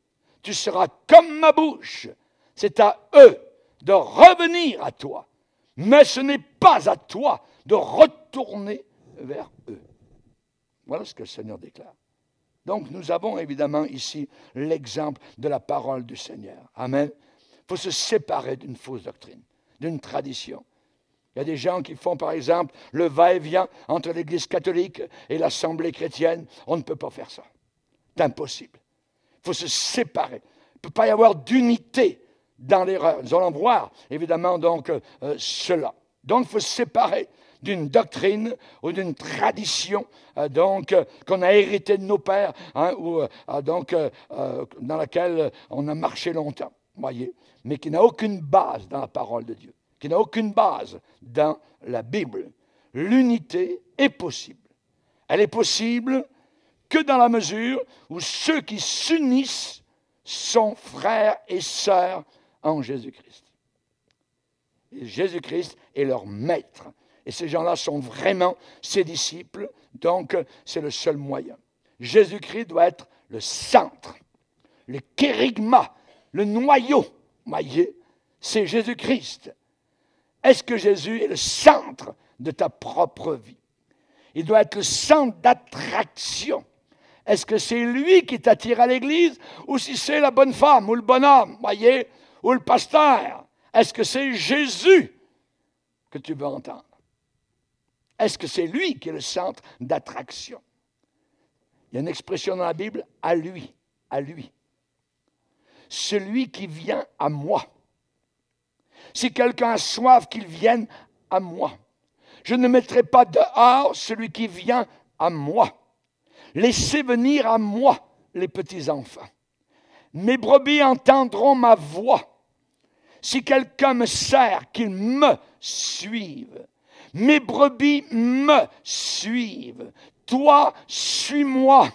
tu seras comme ma bouche. C'est à eux de revenir à toi. Mais ce n'est pas à toi de retourner vers eux. Voilà ce que le Seigneur déclare. Donc nous avons évidemment ici l'exemple de la parole du Seigneur. Amen. Il faut se séparer d'une fausse doctrine, d'une tradition. Il y a des gens qui font par exemple le va-et-vient entre l'Église catholique et l'Assemblée chrétienne. On ne peut pas faire ça. C'est impossible. Il faut se séparer. Il ne peut pas y avoir d'unité dans l'erreur. Nous allons voir évidemment donc euh, cela. Donc il faut se séparer d'une doctrine ou d'une tradition euh, donc euh, qu'on a héritée de nos pères, hein, ou euh, donc euh, euh, dans laquelle on a marché longtemps, voyez, mais qui n'a aucune base dans la parole de Dieu, qui n'a aucune base dans la Bible. L'unité est possible. Elle est possible que dans la mesure où ceux qui s'unissent sont frères et sœurs en Jésus-Christ. Et Jésus-Christ est leur maître. Et ces gens-là sont vraiment ses disciples, donc c'est le seul moyen. Jésus-Christ doit être le centre, le kérigma, le noyau, voyez, c'est Jésus-Christ. Est-ce que Jésus est le centre de ta propre vie? Il doit être le centre d'attraction. Est-ce que c'est lui qui t'attire à l'église ou si c'est la bonne femme ou le bonhomme, voyez, ou le pasteur? Est-ce que c'est Jésus que tu veux entendre? Est-ce que c'est lui qui est le centre d'attraction? Il y a une expression dans la Bible, à lui, à lui. Celui qui vient à moi. Si quelqu'un a soif, qu'il vienne à moi. Je ne mettrai pas dehors celui qui vient à moi. Laissez venir à moi les petits-enfants. Mes brebis entendront ma voix. Si quelqu'un me sert, qu'il me suive. Mes brebis me suivent. Toi, suis-moi.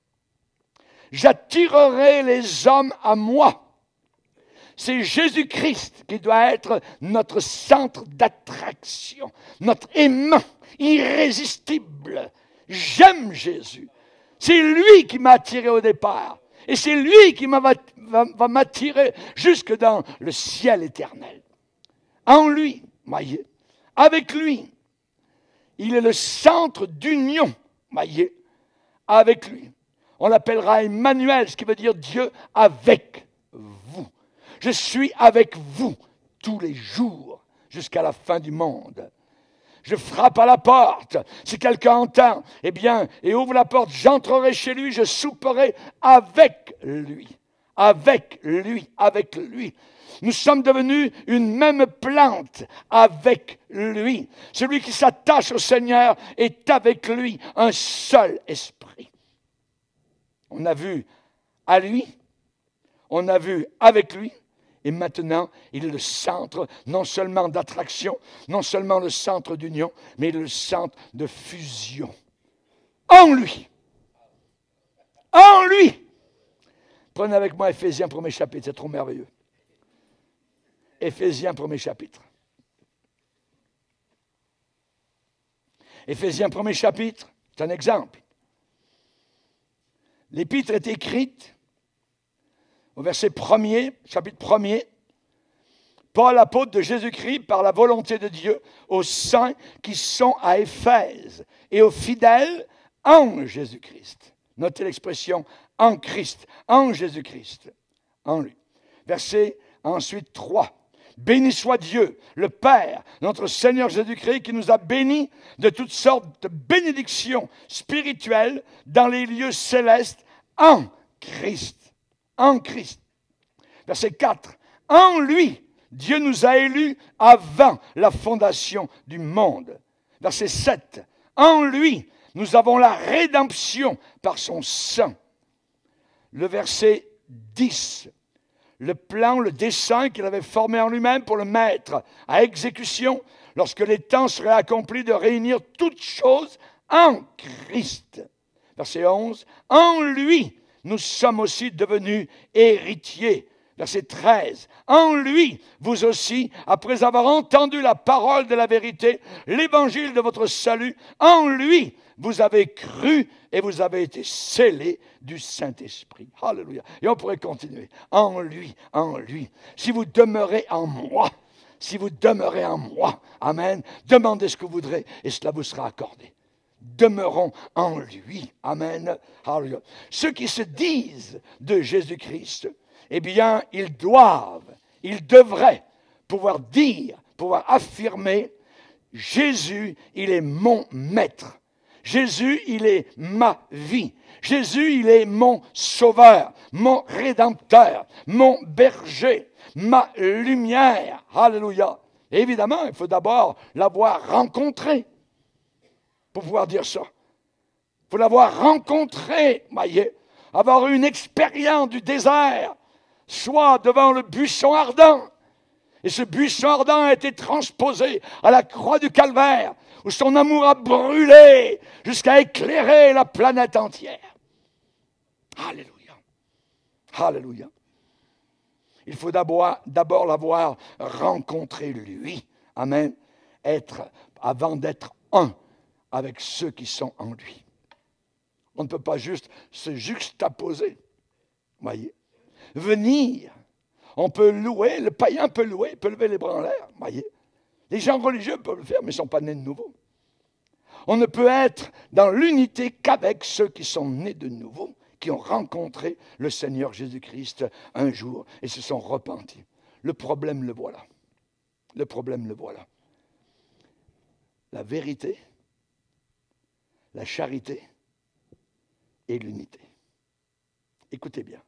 J'attirerai les hommes à moi. C'est Jésus-Christ qui doit être notre centre d'attraction, notre aimant irrésistible. J'aime Jésus. C'est lui qui m'a attiré au départ. Et c'est lui qui va, va, va m'attirer jusque dans le ciel éternel. En lui, voyez, avec lui, il est le centre d'union, voyez, avec lui. On l'appellera Emmanuel, ce qui veut dire Dieu avec vous. Je suis avec vous tous les jours jusqu'à la fin du monde. Je frappe à la porte. Si quelqu'un entend, eh bien, et ouvre la porte, j'entrerai chez lui, je souperai avec lui. Avec lui, avec lui. Nous sommes devenus une même plante avec lui. Celui qui s'attache au Seigneur est avec lui un seul esprit. On a vu à lui, on a vu avec lui, et maintenant, il est le centre non seulement d'attraction, non seulement le centre d'union, mais il est le centre de fusion. En lui. En lui. Prenez avec moi Éphésiens premier chapitre, c'est trop merveilleux. Éphésiens premier chapitre. Éphésiens premier chapitre, c'est un exemple. L'épître est écrite au verset premier, chapitre premier, Paul, apôtre de Jésus-Christ, par la volonté de Dieu, aux saints qui sont à Éphèse et aux fidèles en Jésus-Christ. Notez l'expression en Christ, en Jésus-Christ, en lui. Verset ensuite trois. Béni soit Dieu, le Père, notre Seigneur Jésus-Christ, qui nous a bénis de toutes sortes de bénédictions spirituelles dans les lieux célestes en Christ. En Christ. Verset quatre. En lui, Dieu nous a élus avant la fondation du monde. Verset sept. En lui, nous avons la rédemption par son sang. Le verset dix. Le plan, le dessein qu'il avait formé en lui-même pour le mettre à exécution lorsque les temps seraient accomplis de réunir toutes choses en Christ. Verset onze. En lui, nous sommes aussi devenus héritiers. Verset treize. En lui, vous aussi, après avoir entendu la parole de la vérité, l'évangile de votre salut, en lui, vous avez cru et vous avez été scellés du Saint-Esprit. Alléluia. Et on pourrait continuer. En lui, en lui. Si vous demeurez en moi, si vous demeurez en moi, amen, demandez ce que vous voudrez et cela vous sera accordé. Demeurons en lui. Amen. Alléluia. Ceux qui se disent de Jésus-Christ, eh bien, ils doivent, ils devraient pouvoir dire, pouvoir affirmer, Jésus, il est mon maître. Jésus, il est ma vie. Jésus, il est mon sauveur, mon rédempteur, mon berger, ma lumière. Alléluia. Et évidemment, il faut d'abord l'avoir rencontré pour pouvoir dire ça. Il faut l'avoir rencontré, voyez, avoir eu une expérience du désert, soit devant le buisson ardent. Et ce buisson ardent a été transposé à la croix du Calvaire, où son amour a brûlé jusqu'à éclairer la planète entière. Alléluia. Alléluia. Il faut d'abord, d'abord l'avoir rencontré lui. Amen. Être, avant d'être un avec ceux qui sont en lui. On ne peut pas juste se juxtaposer. Voyez. Venir. On peut louer, le païen peut louer, peut lever les bras en l'air. Voyez. Les gens religieux peuvent le faire, mais ils ne sont pas nés de nouveau. On ne peut être dans l'unité qu'avec ceux qui sont nés de nouveau, qui ont rencontré le Seigneur Jésus-Christ un jour et se sont repentis. Le problème, le voilà. Le problème, le voilà. La vérité, la charité et l'unité. Écoutez bien.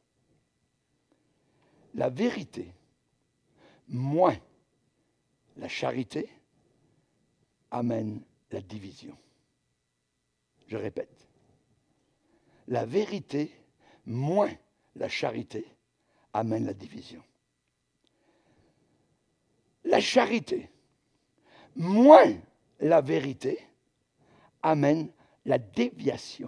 La vérité, moins la charité, amène la division. Je répète. La vérité, moins la charité, amène la division. La charité, moins la vérité, amène la déviation.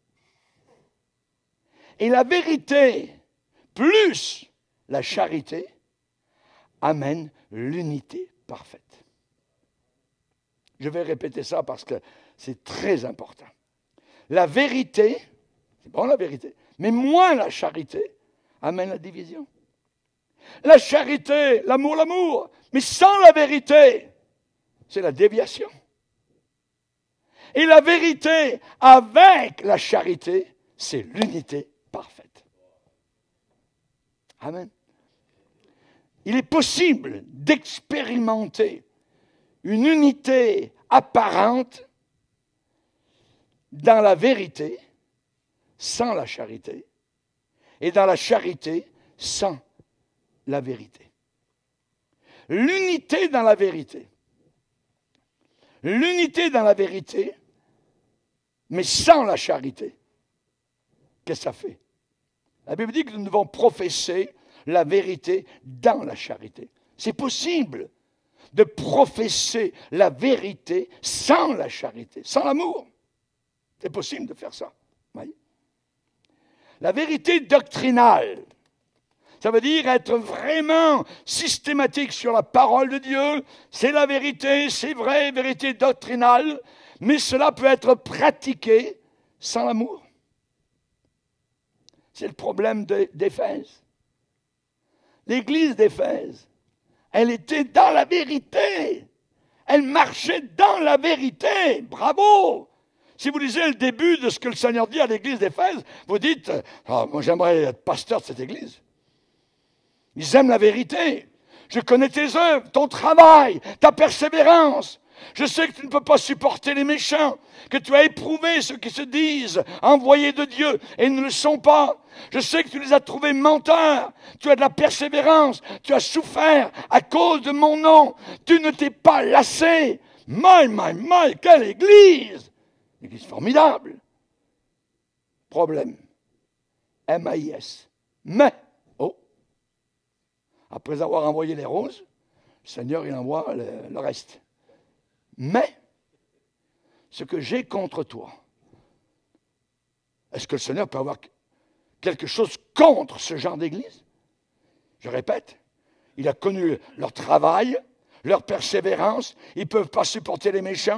Et la vérité, plus la charité, amène l'unité parfaite. Je vais répéter ça parce que c'est très important. La vérité, c'est bon la vérité, mais moins la charité amène la division. La charité, l'amour, l'amour, mais sans la vérité, c'est la déviation. Et la vérité avec la charité, c'est l'unité parfaite. Amen. Il est possible d'expérimenter une unité apparente dans la vérité sans la charité et dans la charité sans la vérité. L'unité dans la vérité. L'unité dans la vérité, mais sans la charité. Qu'est-ce que ça fait? La Bible dit que nous devons professer la vérité dans la charité. C'est possible de professer la vérité sans la charité, sans l'amour. C'est possible de faire ça. Oui. La vérité doctrinale, ça veut dire être vraiment systématique sur la parole de Dieu. C'est la vérité, c'est vrai, vérité doctrinale, mais cela peut être pratiqué sans l'amour. C'est le problème d'Éphèse. L'église d'Éphèse, elle était dans la vérité. Elle marchait dans la vérité. Bravo! Si vous lisez le début de ce que le Seigneur dit à l'église d'Éphèse, vous dites, oh, moi j'aimerais être pasteur de cette église. Ils aiment la vérité. Je connais tes œuvres, ton travail, ta persévérance. Je sais que tu ne peux pas supporter les méchants, que tu as éprouvé ceux qui se disent envoyés de Dieu et ne le sont pas. Je sais que tu les as trouvés menteurs. Tu as de la persévérance. Tu as souffert à cause de mon nom. Tu ne t'es pas lassé. My, my, my, quelle église! Une église formidable. Problème. M A I S. Mais, oh, après avoir envoyé les roses, le Seigneur, il envoie le, le reste. Mais, ce que j'ai contre toi, est-ce que le Seigneur peut avoir quelque chose contre ce genre d'église? Je répète, il a connu leur travail, leur persévérance, ils ne peuvent pas supporter les méchants,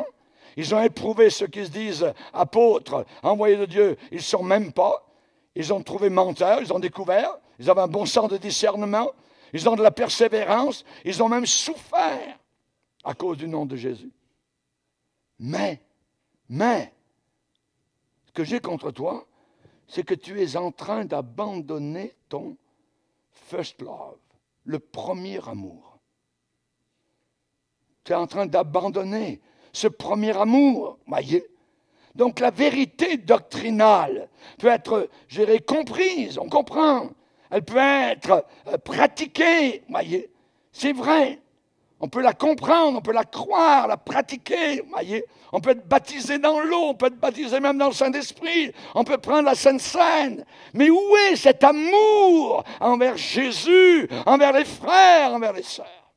Ils ont éprouvé ceux qui se disent apôtres, envoyés de Dieu. Ils ne sont même pas. Ils ont trouvé menteurs, ils ont découvert. Ils avaient un bon sens de discernement. Ils ont de la persévérance. Ils ont même souffert à cause du nom de Jésus. Mais, mais, ce que j'ai contre toi, c'est que tu es en train d'abandonner ton first love, le premier amour. Tu es en train d'abandonner ce premier amour, voyez. Donc la vérité doctrinale peut être, je dirais, comprise, on comprend. Elle peut être pratiquée, voyez. C'est vrai. On peut la comprendre, on peut la croire, la pratiquer, voyez. On peut être baptisé dans l'eau, on peut être baptisé même dans le Saint-Esprit, on peut prendre la Sainte Seine. Mais où est cet amour envers Jésus, envers les frères, envers les sœurs?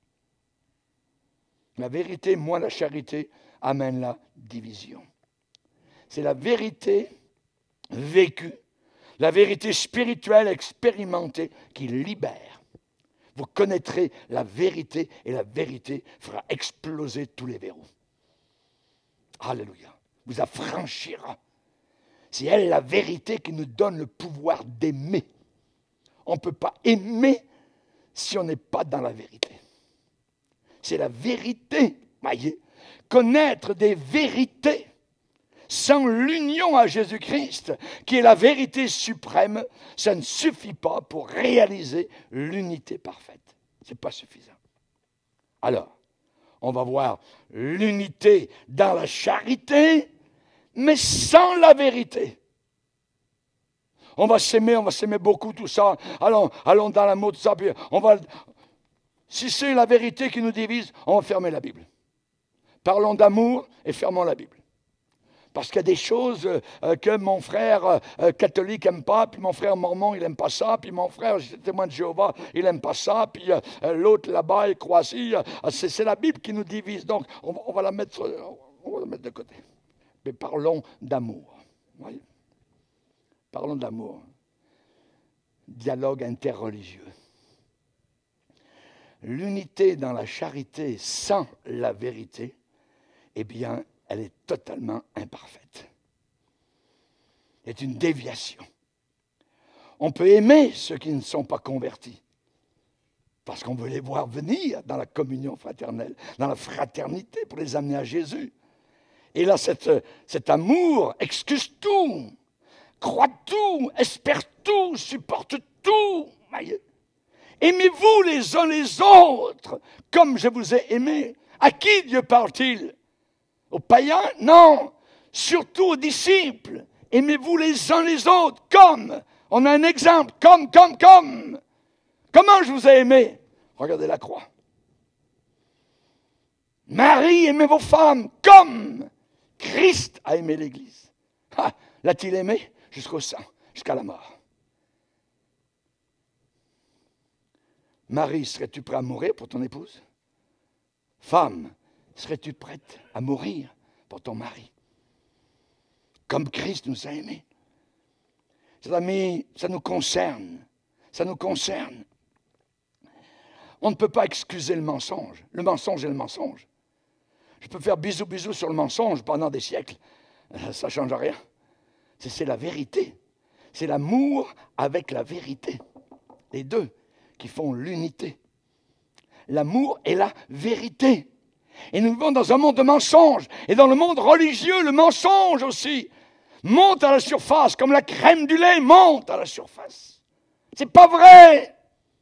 La vérité, moi, la charité, amène la division. C'est la vérité vécue, la vérité spirituelle expérimentée qui libère. Vous connaîtrez la vérité et la vérité fera exploser tous les verrous. Alléluia. Vous affranchira. C'est elle la vérité qui nous donne le pouvoir d'aimer. On ne peut pas aimer si on n'est pas dans la vérité. C'est la vérité, voyez. Connaître des vérités sans l'union à Jésus-Christ, qui est la vérité suprême, ça ne suffit pas pour réaliser l'unité parfaite. Ce n'est pas suffisant. Alors, on va voir l'unité dans la charité, mais sans la vérité. On va s'aimer, on va s'aimer beaucoup, tout ça. Allons, allons dans l'amour, tout ça. Puis on va, si c'est la vérité qui nous divise, on va fermer la Bible. Parlons d'amour et fermons la Bible. Parce qu'il y a des choses euh, que mon frère euh, catholique n'aime pas, puis mon frère mormon, il n'aime pas ça, puis mon frère témoin de Jéhovah, il n'aime pas ça, puis euh, l'autre là-bas, il croit ci. Euh, c'est, c'est la Bible qui nous divise, donc on, on, va la mettre, on va la mettre de côté. Mais parlons d'amour. Voyez? Parlons d'amour. Dialogue interreligieux. L'unité dans la charité sans la vérité, eh bien, elle est totalement imparfaite. C'est une déviation. On peut aimer ceux qui ne sont pas convertis, parce qu'on veut les voir venir dans la communion fraternelle, dans la fraternité, pour les amener à Jésus. Et là, cette, cet amour excuse tout, croit tout, espère tout, supporte tout. Voyez. Aimez-vous les uns les autres, comme je vous ai aimés. À qui Dieu parle-t-il? Aux païens? Non. Surtout aux disciples. Aimez-vous les uns les autres, comme. On a un exemple, comme, comme, comme. Comment je vous ai aimé? Regardez la croix. Marie, aimez vos femmes, comme Christ a aimé l'Église. Ah, l'a-t-il aimé? Jusqu'au sang, jusqu'à la mort. Marie, serais-tu prêt à mourir pour ton épouse? Femme, serais-tu prête à mourir pour ton mari? Comme Christ nous a aimés. Chers amis, ça nous concerne. Ça nous concerne. On ne peut pas excuser le mensonge. Le mensonge est le mensonge. Je peux faire bisous bisous sur le mensonge pendant des siècles. Ça ne change rien. C'est, c'est la vérité. C'est l'amour avec la vérité. Les deux qui font l'unité. L'amour et la vérité. Et nous vivons dans un monde de mensonges. Et dans le monde religieux, le mensonge aussi monte à la surface, comme la crème du lait monte à la surface. C'est pas vrai.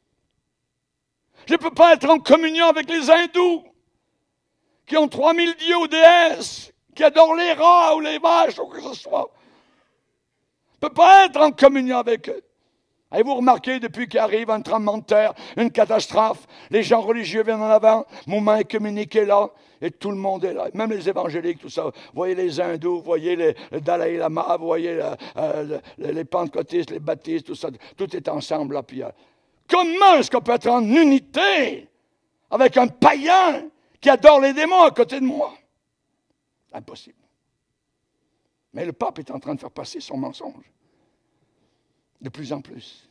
Je ne peux pas être en communion avec les hindous qui ont trois mille dieux ou déesses, qui adorent les rats ou les vaches ou quoi que ce soit. Je ne peux pas être en communion avec eux. Avez-vous remarqué, depuis qu'arrive un tremblement de terre, une catastrophe, les gens religieux viennent en avant, mouvement écuménique est là, et tout le monde est là, même les évangéliques, tout ça. Vous voyez les hindous, vous voyez les, le Dalai Lama, vous voyez la, euh, les, les pentecôtistes, les baptistes, tout ça, tout est ensemble là. Puis, euh, comment est-ce qu'on peut être en unité avec un païen qui adore les démons à côté de moi? Impossible. Mais le pape est en train de faire passer son mensonge. De plus en plus.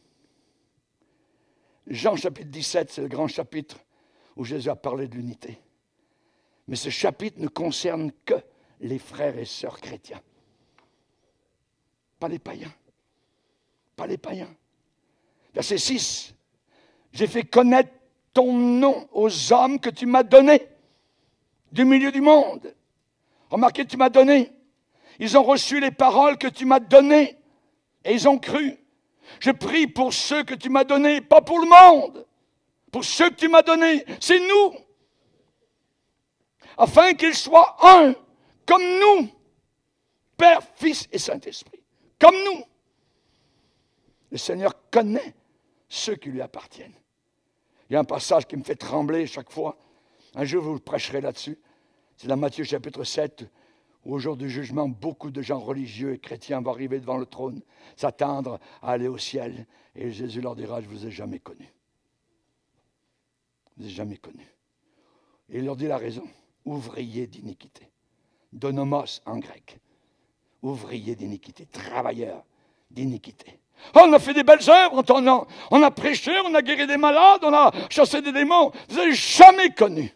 Jean chapitre dix-sept, c'est le grand chapitre où Jésus a parlé de l'unité. Mais ce chapitre ne concerne que les frères et sœurs chrétiens. Pas les païens. Pas les païens. Verset six. J'ai fait connaître ton nom aux hommes que tu m'as donnés du milieu du monde. Remarquez, tu m'as donné. Ils ont reçu les paroles que tu m'as données et ils ont cru. Je prie pour ceux que tu m'as donnés, pas pour le monde. Pour ceux que tu m'as donnés, c'est nous. Afin qu'ils soient un, comme nous. Père, Fils et Saint-Esprit. Comme nous. Le Seigneur connaît ceux qui lui appartiennent. Il y a un passage qui me fait trembler chaque fois. Un jour, je vous le prêcherai là-dessus. C'est dans Matthieu chapitre sept, où au jour du jugement, beaucoup de gens religieux et chrétiens vont arriver devant le trône, s'attendre à aller au ciel. Et Jésus leur dira, je ne vous ai jamais connus. Je ne vous ai jamais connus. Et il leur dit la raison. Ouvrier d'iniquité. Donomos en grec. Ouvrier d'iniquité. Travailleur d'iniquité. Oh, on a fait des belles œuvres, on a, on a prêché, on a guéri des malades, on a chassé des démons. Vous n'avez jamais connu.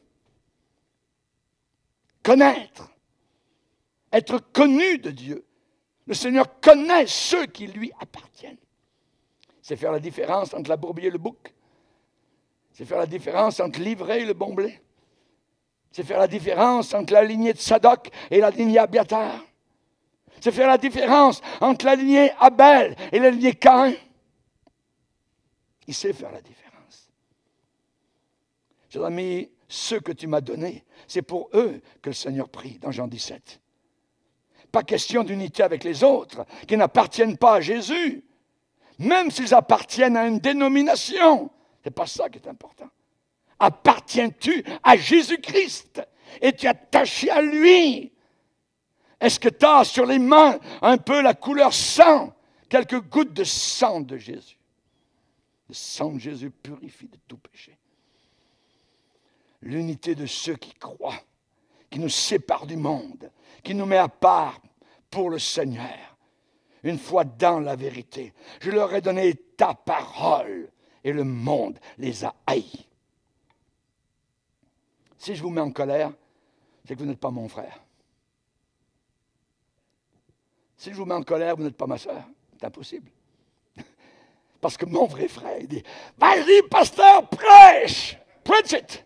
Connaître. Être connu de Dieu. Le Seigneur connaît ceux qui lui appartiennent. C'est faire la différence entre la brebis et le bouc. C'est faire la différence entre l'ivraie et le bon blé. C'est faire la différence entre la lignée de Sadoc et la lignée Abiatar. C'est faire la différence entre la lignée Abel et la lignée Caïn. Il sait faire la différence. Chers amis, ceux que tu m'as donnés, c'est pour eux que le Seigneur prie dans Jean dix-sept. Pas question d'unité avec les autres qui n'appartiennent pas à Jésus, même s'ils appartiennent à une dénomination. Ce n'est pas ça qui est important. Appartiens-tu à Jésus-Christ? Es-tu attaché à lui? Est-ce que tu as sur les mains un peu la couleur sang? Quelques gouttes de sang de Jésus. Le sang de Jésus purifie de tout péché. L'unité de ceux qui croient, qui nous sépare du monde, qui nous met à part pour le Seigneur. Une fois dans la vérité, je leur ai donné ta parole et le monde les a haïs. Si je vous mets en colère, c'est que vous n'êtes pas mon frère. Si je vous mets en colère, vous n'êtes pas ma soeur. C'est impossible. Parce que mon vrai frère, il dit, vas-y, pasteur, prêche! Preach it!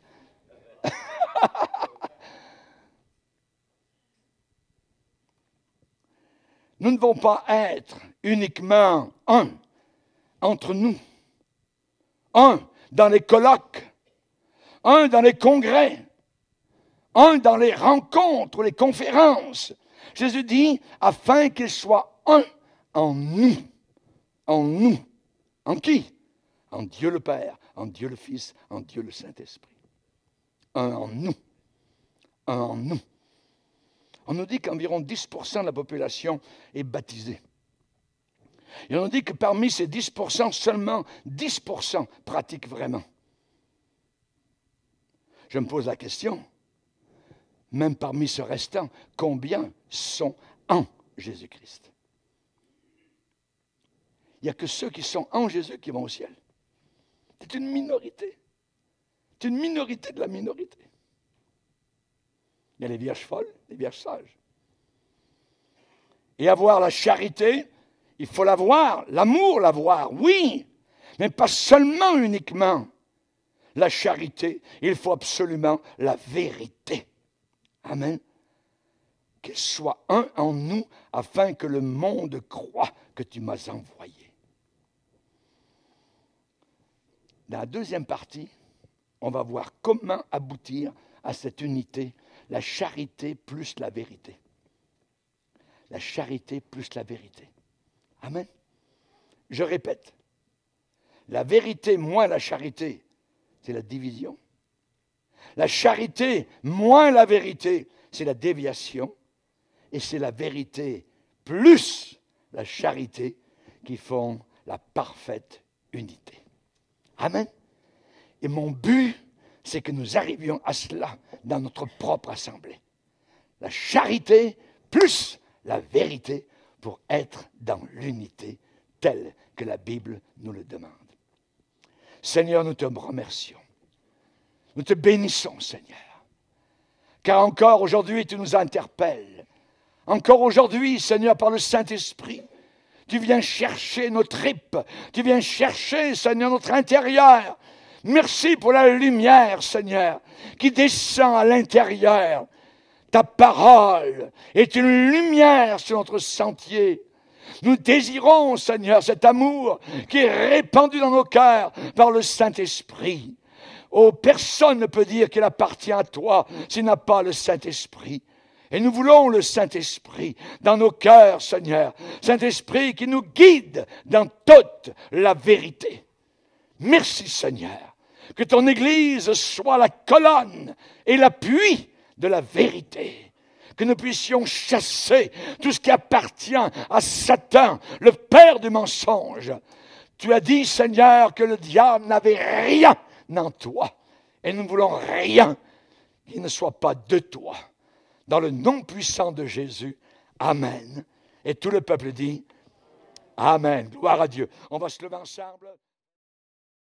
Nous ne devons pas être uniquement un entre nous, un dans les colloques, un dans les congrès, un dans les rencontres, les conférences. Jésus dit, afin qu'il soit un en nous. En nous. En qui? En Dieu le Père, en Dieu le Fils, en Dieu le Saint-Esprit. Un en nous. Un en nous. On nous dit qu'environ dix pour cent de la population est baptisée. Et on nous dit que parmi ces dix pour cent, seulement dix pour cent pratiquent vraiment. Je me pose la question, même parmi ce restant, combien sont en Jésus-Christ? Il n'y a que ceux qui sont en Jésus qui vont au ciel. C'est une minorité. C'est une minorité de la minorité. Il y a les vierges folles, les vierges sages. Et avoir la charité, il faut l'avoir, l'amour l'avoir, oui, mais pas seulement uniquement la charité, il faut absolument la vérité. Amen. Qu'il soit un en nous, afin que le monde croie que tu m'as envoyé. Dans la deuxième partie, on va voir comment aboutir à cette unité, la charité plus la vérité. La charité plus la vérité. Amen. Je répète, la vérité moins la charité, c'est la division. La charité moins la vérité, c'est la déviation. Et c'est la vérité plus la charité qui font la parfaite unité. Amen. Et mon but, c'est que nous arrivions à cela dans notre propre assemblée. La charité plus la vérité pour être dans l'unité telle que la Bible nous le demande. Seigneur, nous te remercions. Nous te bénissons, Seigneur. car encore aujourd'hui, tu nous interpelles. Encore aujourd'hui, Seigneur, par le Saint-Esprit, tu viens chercher nos tripes, tu viens chercher, Seigneur, notre intérieur. Merci pour la lumière, Seigneur, qui descend à l'intérieur. Ta parole est une lumière sur notre sentier. Nous désirons, Seigneur, cet amour qui est répandu dans nos cœurs par le Saint-Esprit. Oh, personne ne peut dire qu'il appartient à toi s'il n'a pas le Saint-Esprit. Et nous voulons le Saint-Esprit dans nos cœurs, Seigneur. Saint-Esprit qui nous guide dans toute la vérité. Merci, Seigneur. Que ton Église soit la colonne et l'appui de la vérité. Que nous puissions chasser tout ce qui appartient à Satan, le père du mensonge. Tu as dit, Seigneur, que le diable n'avait rien en toi. Et nous ne voulons rien qui ne soit pas de toi. Dans le nom puissant de Jésus, Amen. Et tout le peuple dit, Amen. Gloire à Dieu. On va se lever ensemble.